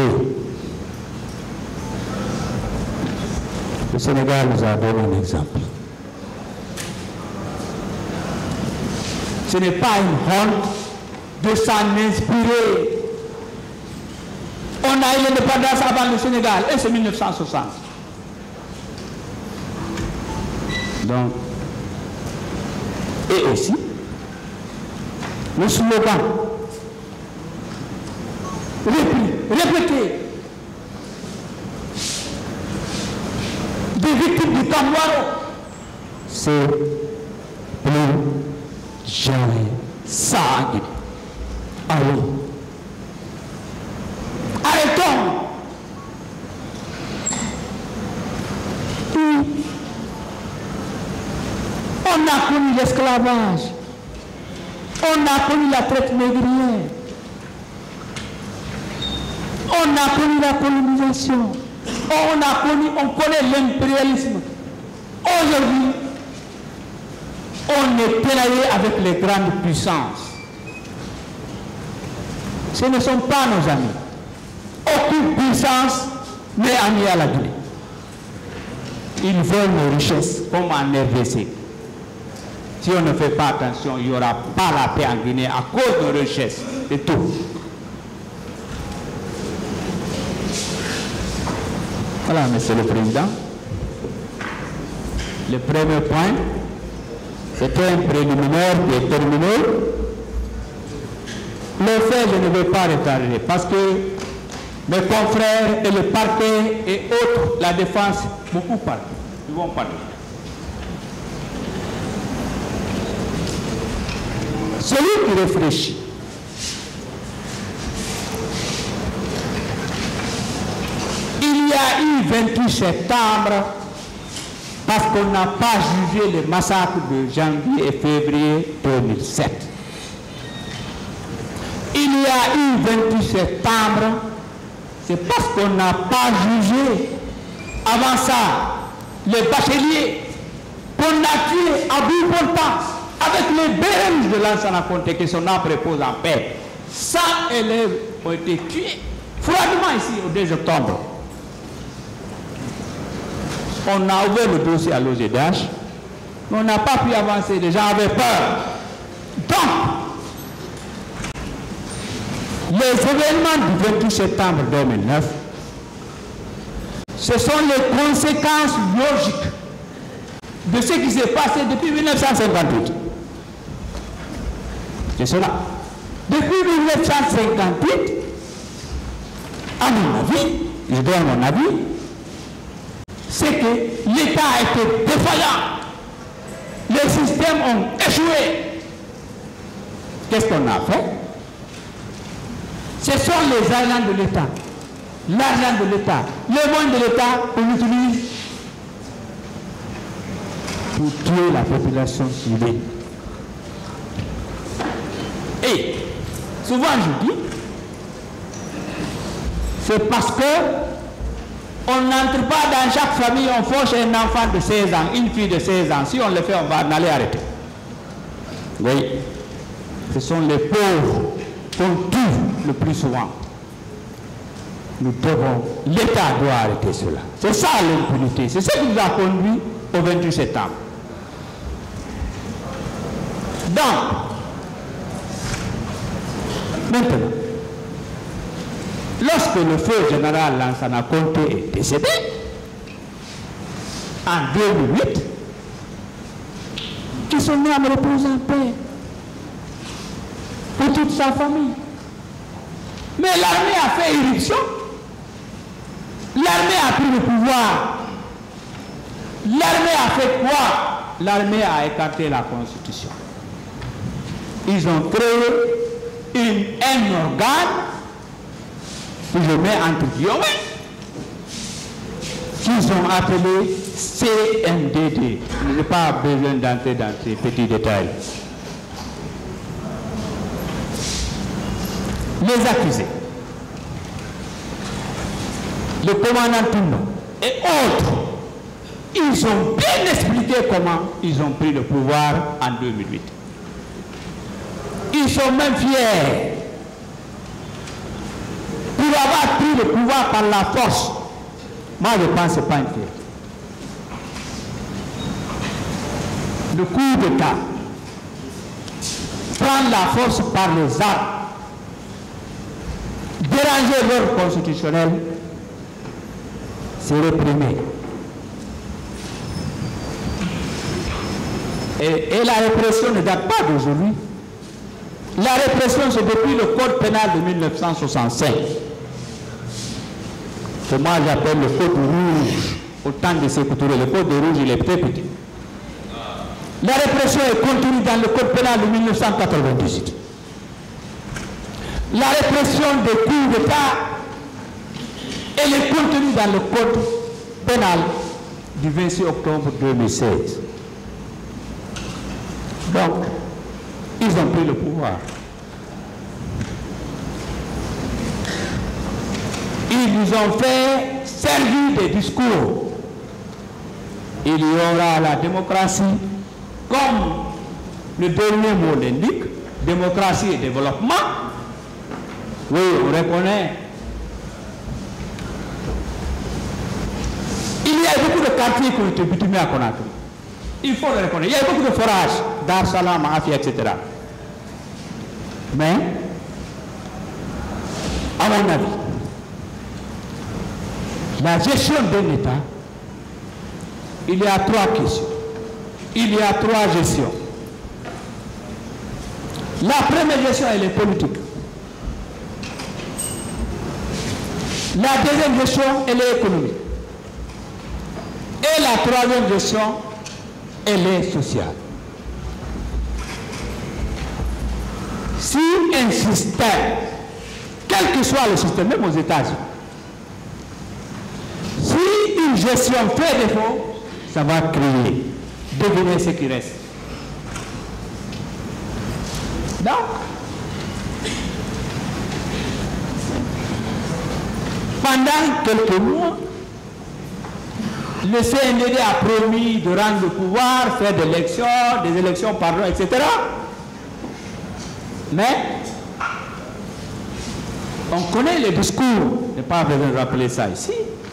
Le Sénégal nous a donné un exemple. Ce n'est pas une honte de s'en inspirer. On a eu l'indépendance avant le Sénégal, et c'est 1960. Donc, et aussi, le slogan, répété, des victimes du Kamwaro, c'est plus jamais sangue. Allons. Arrêtons. On a connu l'esclavage. On a connu la traite négrière. On a connu la colonisation. On connaît l'impérialisme. Aujourd'hui, on est pénalisé avec les grandes puissances. Ce ne sont pas nos amis. Aucune puissance n'est amie à la Guinée. Ils veulent nos richesses, comme en RDC. Si on ne fait pas attention, il n'y aura pas la paix en Guinée à cause de nos richesses. C'est tout. Voilà, Monsieur le Président. Le premier point, c'était un préliminaire qui est terminé. Le fait, je ne vais pas retarder parce que mes confrères et le parquet et autres, la défense, beaucoup parlent. Ils vont parler. Celui qui réfléchit a eu 28 septembre parce qu'on n'a pas jugé le massacre de janvier et février 2007. Il y a eu 28 septembre, c'est parce qu'on n'a pas jugé avant ça les bacheliers qu'on a tués à bout portant avec les BM de Lansana Conté qui sont en repose en paix. 100 élèves ont été tués froidement ici au 2 octobre. On a ouvert le dossier à l'OGDH, mais on n'a pas pu avancer, les gens avaient peur. Donc, les événements du 28 septembre 2009, ce sont les conséquences logiques de ce qui s'est passé depuis 1958. C'est cela. Depuis 1958, à mon avis, je donne mon avis, c'est que l'État a été défaillant. Les systèmes ont échoué. Qu'est-ce qu'on a fait? Ce sont les agents de l'État, l'argent de l'État, les moyens de l'État qu'on utilise pour tuer la population civile. Et souvent je dis, c'est parce que on n'entre pas dans chaque famille, on force un enfant de 16 ans, une fille de 16 ans. Si on le fait, on va en aller arrêter. Oui, ce sont les pauvres qu'on tue le plus souvent. L'État doit arrêter cela. C'est ça l'impunité. C'est ce qui nous a conduit au 28 septembre. Donc, maintenant, lorsque le feu général Lansana Conté est décédé, en 2008, qui sont venus à me reposer en paix pour toute sa famille. Mais l'armée a fait irruption. L'armée a pris le pouvoir. L'armée a fait quoi? L'armée a écarté la Constitution. Ils ont créé un organe que je mets entre guillemets, qu'ils ont appelé CNDD. Je n'ai pas besoin d'entrer dans ces petits détails. Les accusés, le commandant Touno et autres, ils ont bien expliqué comment ils ont pris le pouvoir en 2008. Ils sont même fiers pour avoir pris le pouvoir par la force. Moi, je pense que ce n'est pas une fierté. Le coup d'État, prendre la force par les armes, déranger l'ordre constitutionnel, c'est réprimer. Et la répression ne date pas d'aujourd'hui. La répression, c'est depuis le code pénal de 1965. Que moi j'appelle le code rouge. Au temps de Sékou Touré, le code rouge, il est très petit. La répression est contenue dans le code pénal de 1998. La répression des coups d'État, elle est contenue dans le code pénal du 26 octobre 2016. Donc, ils ont pris le pouvoir. Ils nous ont fait servir des discours. Il y aura la démocratie, comme le dernier mot l'indique, démocratie et développement. Oui, on reconnaît. Il y a beaucoup de quartiers qui ont été bitumés à Conakry. Il faut le reconnaître. Il y a beaucoup de forages, Dar Salam, Afia, etc. Mais, à mon avis, la gestion d'un État, il y a trois questions. Il y a trois gestions. La première gestion, elle est politique. La deuxième gestion, elle est économique. Et la troisième gestion, elle est sociale. Si un système, quel que soit le système, même aux États-Unis, une gestion fait défaut, ça va créer. Devinez ce qui reste. Donc, pendant quelques mois, le CNDD a promis de rendre le pouvoir, faire des élections, pardon, etc. Mais, on connaît les discours, il n'est pas besoin de rappeler ça ici.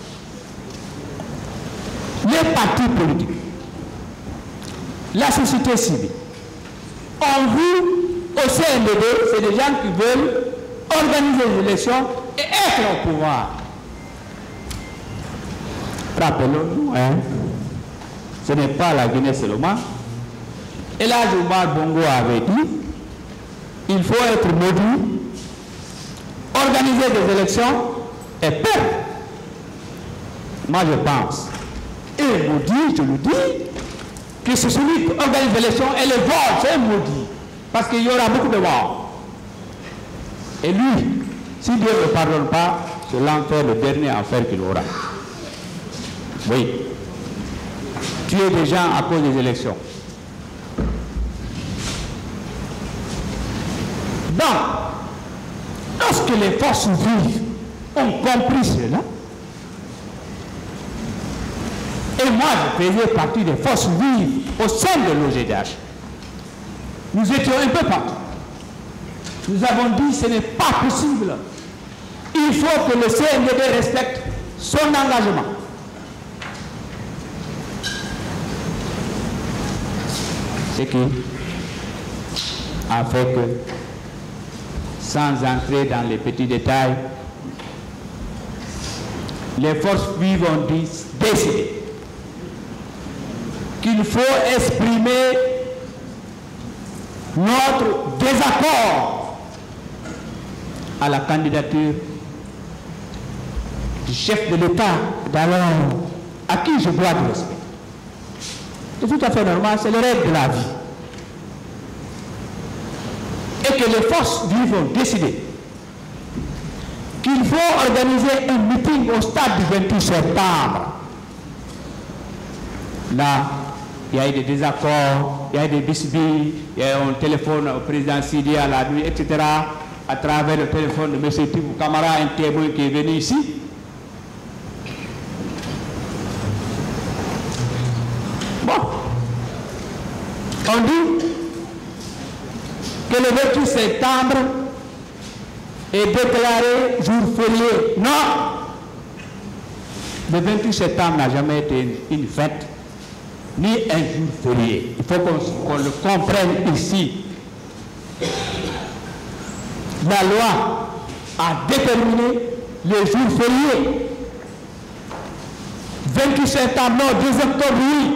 Les partis politiques, la société civile, ont vu au CNDD, c'est des gens qui veulent organiser les élections et être au pouvoir. Rappelons-nous, hein, ce n'est pas la Guinée seulement. Et là, Omar Bongo avait dit, il faut être maudit, organiser des élections et perdre. Moi, je pense, et maudit, je le dis, que c'est celui qui organise les élections et les votes, c'est maudit. Parce qu'il y aura beaucoup de votes. Et lui, si Dieu ne pardonne pas, c'est l'enfer, le dernier enfer qu'il aura. Oui. Tuer des gens à cause des élections. Donc, lorsque les forces vives ont compris cela, et moi je faisais partie des forces vives au sein de l'OGDH, nous étions un peu partout. Nous avons dit ce n'est pas possible. Il faut que le CNDD respecte son engagement. Ce qui a fait que, sans entrer dans les petits détails, les forces vives ont décidé qu'il faut exprimer notre désaccord à la candidature du chef de l'État d'alors, à qui je dois du respect. C'est tout à fait normal, c'est le règle de la vie. Et que les forces vives ont décidé qu'il faut organiser un meeting au stade du 28 septembre. Là, il y a eu des désaccords, il y a eu des bisbilles, il y a eu un téléphone au président Sidi à la nuit, etc. À travers le téléphone de M. Tibou Camara, un témoin qui est venu ici. Bon. On dit que le 28 septembre est déclaré jour férié. Non! Le 28 septembre n'a jamais été une fête, ni un jour férié. Il faut qu'on le comprenne ici. La loi a déterminé les jours fériés. 28 septembre, non, 2 octobre, oui.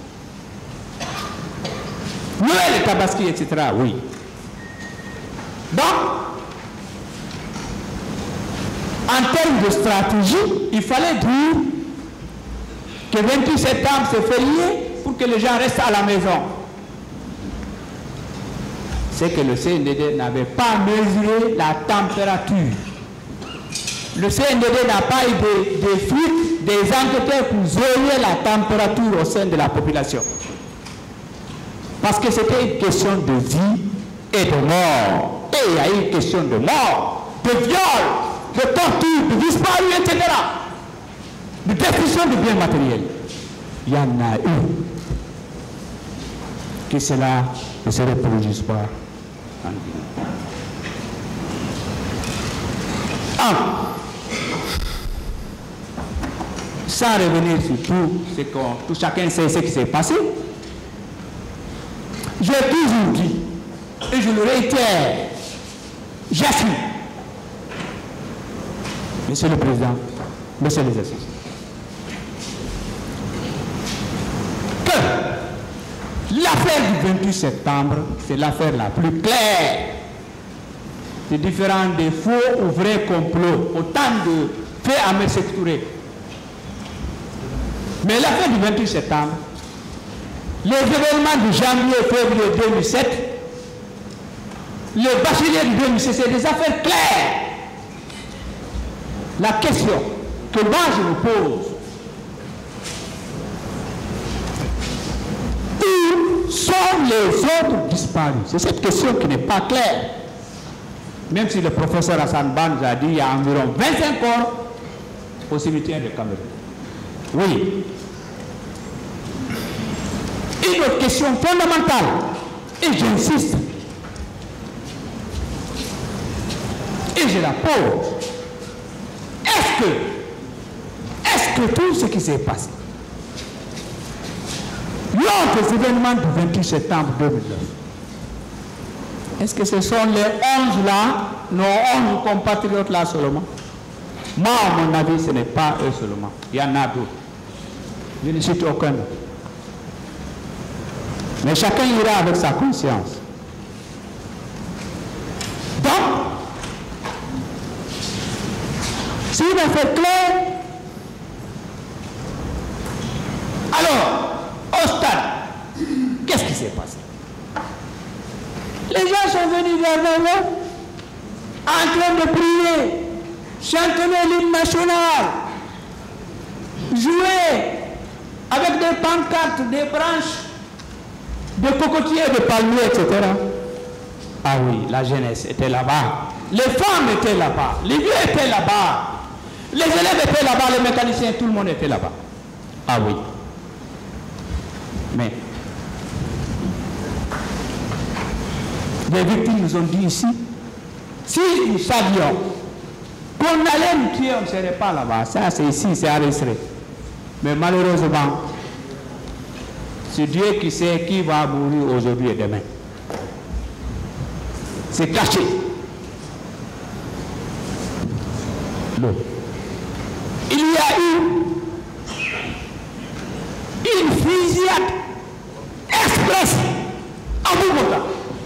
Noël, Tabaski, etc., oui. Donc, en termes de stratégie, il fallait dire que 28 septembre c'est férié pour que les gens restent à la maison. C'est que le CNDD n'avait pas mesuré la température. Le CNDD n'a pas eu des fuites, des enquêteurs pour zérer la température au sein de la population. Parce que c'était une question de vie et de mort. Et il y a eu une question de mort, de viol, de torture, de disparu, etc. De destruction de biens matériels. Il y en a eu. Que cela ne se reproduise pas en Guinée. Sans revenir sur tout, chacun sait ce qui s'est passé. J'ai toujours dit, et je le réitère, j'assume, Monsieur le Président, Monsieur les associés, que l'affaire du 28 septembre, c'est l'affaire la plus claire. C'est différent des faux ou vrais complots, autant de faits à me secourir. Mais l'affaire du 28 septembre, les événements du janvier-février 2007, le bachelier de 2007, c'est des affaires claires. La question que moi je me pose, sont les autres disparus? C'est cette question qui n'est pas claire. Même si le professeur Hassan Ban nous a dit qu'il y a environ 25 corps au cimetière de Cameroun. Oui. Une autre question fondamentale, et j'insiste, et je la pose. Est-ce que tout ce qui s'est passé lors des événements du 28 septembre 2009, est-ce que ce sont les 11 là, nos 11 compatriotes là seulement? Moi, à mon avis, ce n'est pas eux seulement. Il y en a d'autres. Je ne cite aucun. Mais chacun ira avec sa conscience. Donc, c'est une affaire claire. Alors, au stade, qu'est-ce qui s'est passé? Les gens sont venus vers nous en train de prier, chanter l'hymne national, jouer avec des pancartes, des branches, des cocotiers, des palmiers, etc. Ah oui, la jeunesse était là-bas, les femmes étaient là-bas, les vieux étaient là-bas, les élèves étaient là-bas, les mécaniciens, tout le monde était là-bas. Ah oui. Mais les victimes nous ont dit ici, si nous savions qu'on allait nous tuer, on ne serait pas là-bas. Ça, c'est ici, c'est enregistré. Mais malheureusement, c'est Dieu qui sait qui va mourir aujourd'hui et demain. C'est caché. Il y a eu une fusillade express à Bogota.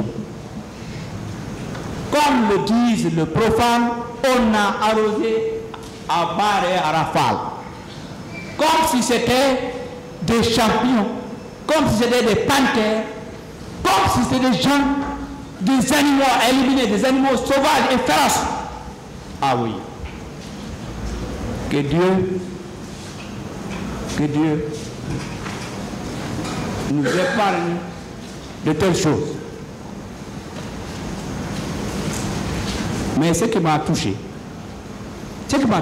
Comme le disent le profane, on a arrosé à barre et à rafale. Comme si c'était des champions, comme si c'était des panthères, comme si c'était des gens, des animaux à éliminer, des animaux sauvages et féroces. Ah oui. Que Dieu nous épargne de telles choses. Mais ce qui m'a touché, ce qui m'a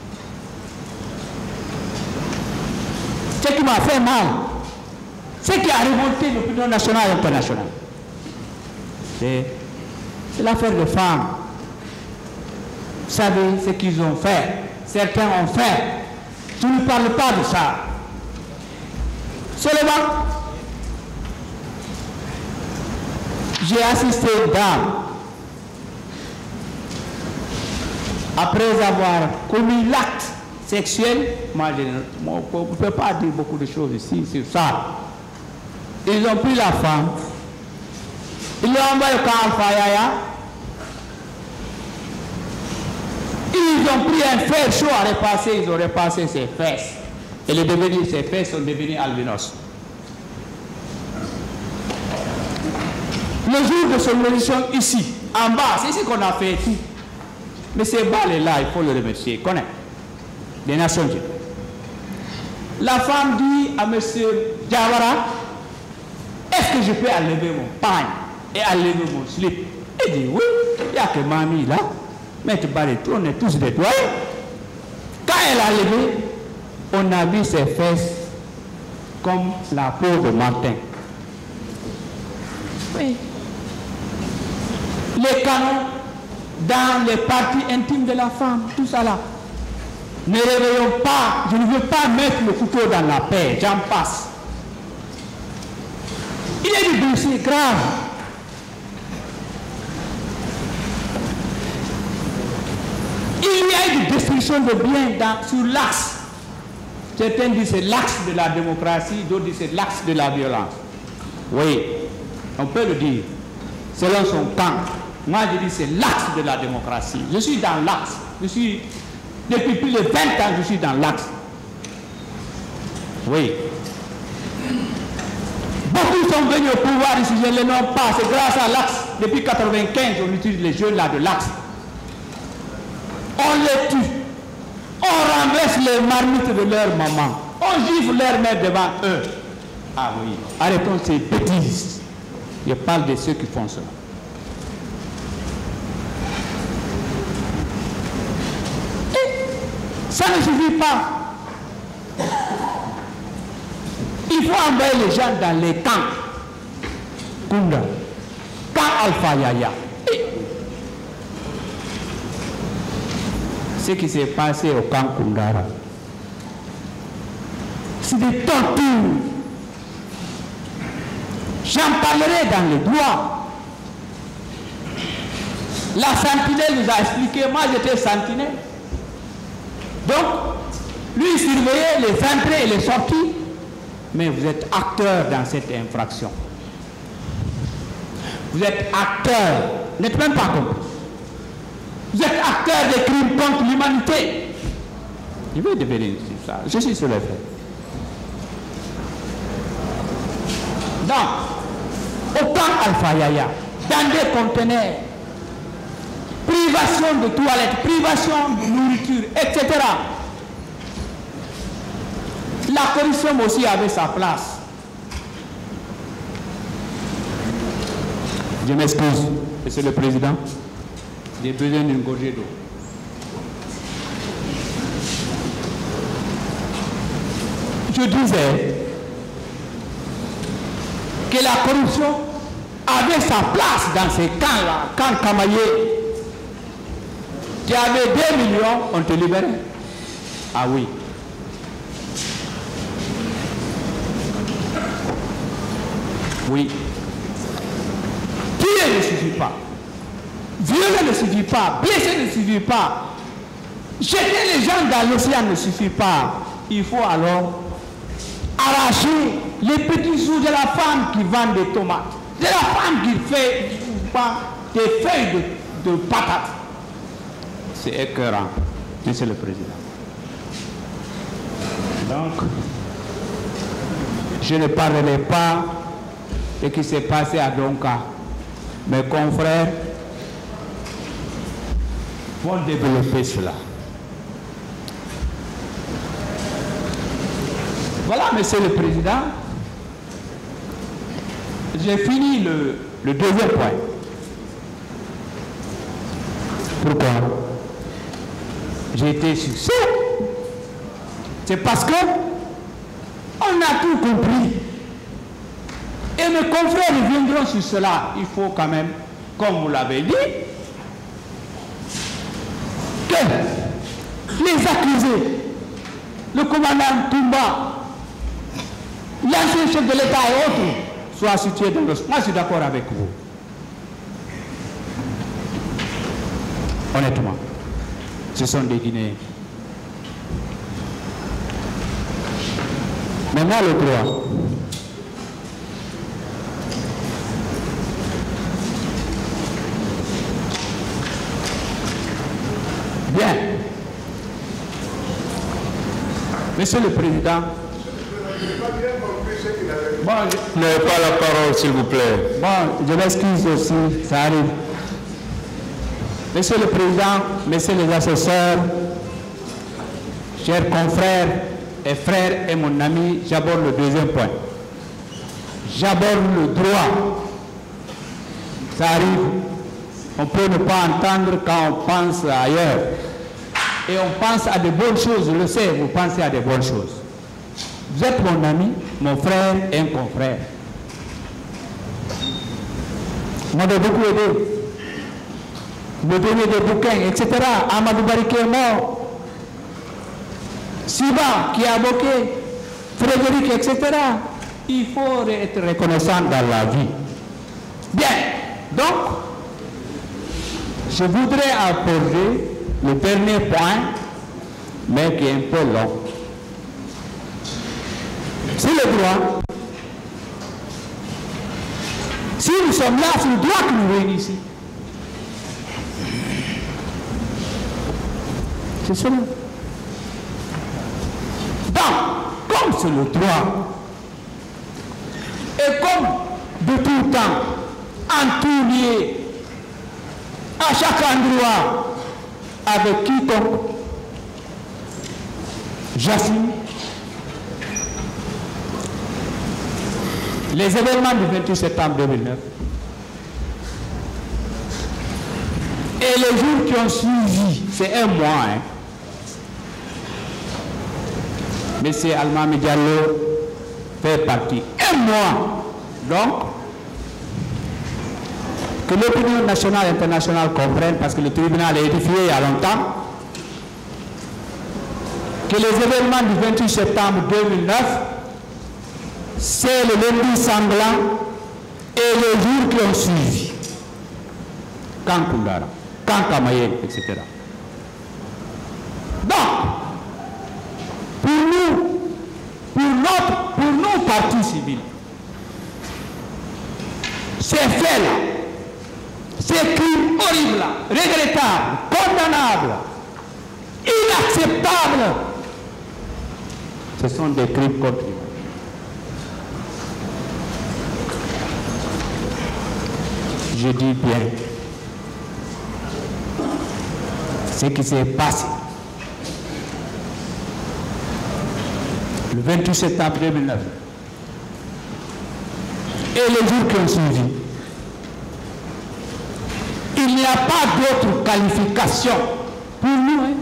fait mal, ce qui a révolté l'opinion nationale et internationale, c'est l'affaire des femmes. Vous savez ce qu'ils ont fait, certains ont fait. Je ne parle pas de ça. Seulement, j'ai assisté à une dame, après avoir commis l'acte sexuel, moi je ne peux pas dire beaucoup de choses ici sur ça. Ils ont pris la femme, ils l'ont envoyé au camp Alpha Yaya, ils ont pris un fer chaud à repasser, ils ont repassé ses fesses. Et ses fesses sont devenues albinos. Le jour de son élection ici, en bas, c'est ce qu'on a fait tout. Mais ces balles-là, il faut le remercier, connaît, des Nations Unies. La femme dit à M. Diawara, est-ce que je peux enlever mon pagne et enlever mon slip? Il dit oui, il n'y a que mamie là. Mais tu parles tout, on est tous des doigts. Quand elle a levé, on a vu ses fesses comme la peau de Martin. Oui. Les canons dans les parties intimes de la femme, tout ça là. Ne réveillons pas, je ne veux pas mettre le couteau dans la paix, j'en passe. Il y a des dossiers graves. Il y a une destruction de biens sur l'axe. Certains disent c'est l'axe de la démocratie, d'autres disent c'est l'axe de la violence. Oui, on peut le dire, selon son temps. Moi, je dis c'est l'axe de la démocratie. Je suis dans l'axe. Depuis plus de 20 ans, je suis dans l'axe. Oui. Beaucoup sont venus au pouvoir ici, je ne les nomme pas. C'est grâce à l'axe. Depuis 1995, on utilise les jeunes là de l'axe. On les tue. On renverse les marmites de leur maman. On gifle leur mère devant eux. Ah oui, arrêtons ces bêtises. Je parle de ceux qui font cela. Et ça ne suffit pas. Il faut envoyer les gens dans les camps. Kunda, camp Alpha Yaya. Et ce qui s'est passé au camp Kundara, c'est des tortures. J'en parlerai dans les droits. La sentinelle nous a expliqué, moi j'étais sentinelle. Donc, lui il surveillait les entrées et les sorties. Mais vous êtes acteur dans cette infraction. Vous êtes acteur, n'êtes même pas compris. Vous êtes acteur des crimes contre l'humanité. Il veut devenir ça. Je suis sur les faits. Donc, au camp Alpha Yaya, dans des conteneurs, privation de toilettes, privation de nourriture, etc. La corruption aussi avait sa place. Je m'excuse, Monsieur le Président. J'ai besoin d'une gorgée d'eau. Je disais que la corruption avait sa place dans ces camps-là. Camp Kamaye, tu avais 2 millions, on te libérait. Ah oui. Oui. Tuer ne suffit pas. Violer ne suffit pas. Blesser ne suffit pas. Jeter les gens dans l'océan ne suffit pas. Il faut alors arracher les petits sous de la femme qui vend des tomates, de la femme qui fait des feuilles de patates. C'est écœurant, Monsieur le Président. Donc, je ne parlerai pas de ce qui s'est passé à Donka. Mes confrères vont développer cela. Voilà, Monsieur le Président, j'ai fini le deuxième point. Pourquoi? J'ai été succès. C'est parce que on a tout compris. Et mes confrères reviendront sur cela. Il faut quand même, comme vous l'avez dit, que les accusés, le commandant Toumba, l'ancien chef de l'État et autres, soient situés dans le... Moi, je suis d'accord avec vous. Honnêtement, ce sont des Guinéens. Maintenant, le droit. Bien. Monsieur le Président, bon, vous n'avez pas la parole, s'il vous plaît. Bon, je m'excuse aussi, ça arrive. Monsieur le Président, Messieurs les assesseurs, chers confrères et frères et mon ami, j'aborde le deuxième point. J'aborde le droit. Ça arrive. On peut ne pas entendre quand on pense ailleurs. Et on pense à de bonnes choses, je le sais, vous pensez à de bonnes choses. Vous êtes mon ami, mon frère et un confrère. Vous m'avez beaucoup aidé. Vous me donnez des bouquins, etc. Amadou Bariki est mort. Siba qui a boqué. Frédéric, etc. Il faut être reconnaissant dans la vie. Bien. Donc, je voudrais aborder le dernier point, mais qui est un peu long. C'est le droit. Si nous sommes là, c'est le droit qui nous réunit ici. C'est cela. Donc, comme c'est le droit, et comme de tout temps, en tout lieu, à chaque endroit, avec quiconque, j'assume Les événements du 28 septembre 2009 et les jours qui ont suivi, c'est un mois. Hein. Monsieur Almami Diallo fait partie. Un mois. Donc, que l'opinion nationale et internationale comprenne, parce que le tribunal est édifié il y a longtemps, que les événements du 28 septembre 2009, c'est le lundi sanglant et les jours qui ont suivi. Quand Koundara, quand Kamayen, etc. Donc, pour nos partis civils, ces faits-là, ces crimes horribles, regrettables, condamnables, inacceptables, ce sont des crimes contre l'humanité. Je dis bien ce qui s'est passé le 28 septembre 2009 et les jours qui ont suivi. Il n'y a pas d'autre qualification pour nous. Hein.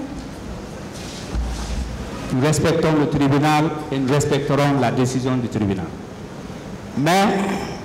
Nous respectons le tribunal et nous respecterons la décision du tribunal. Mais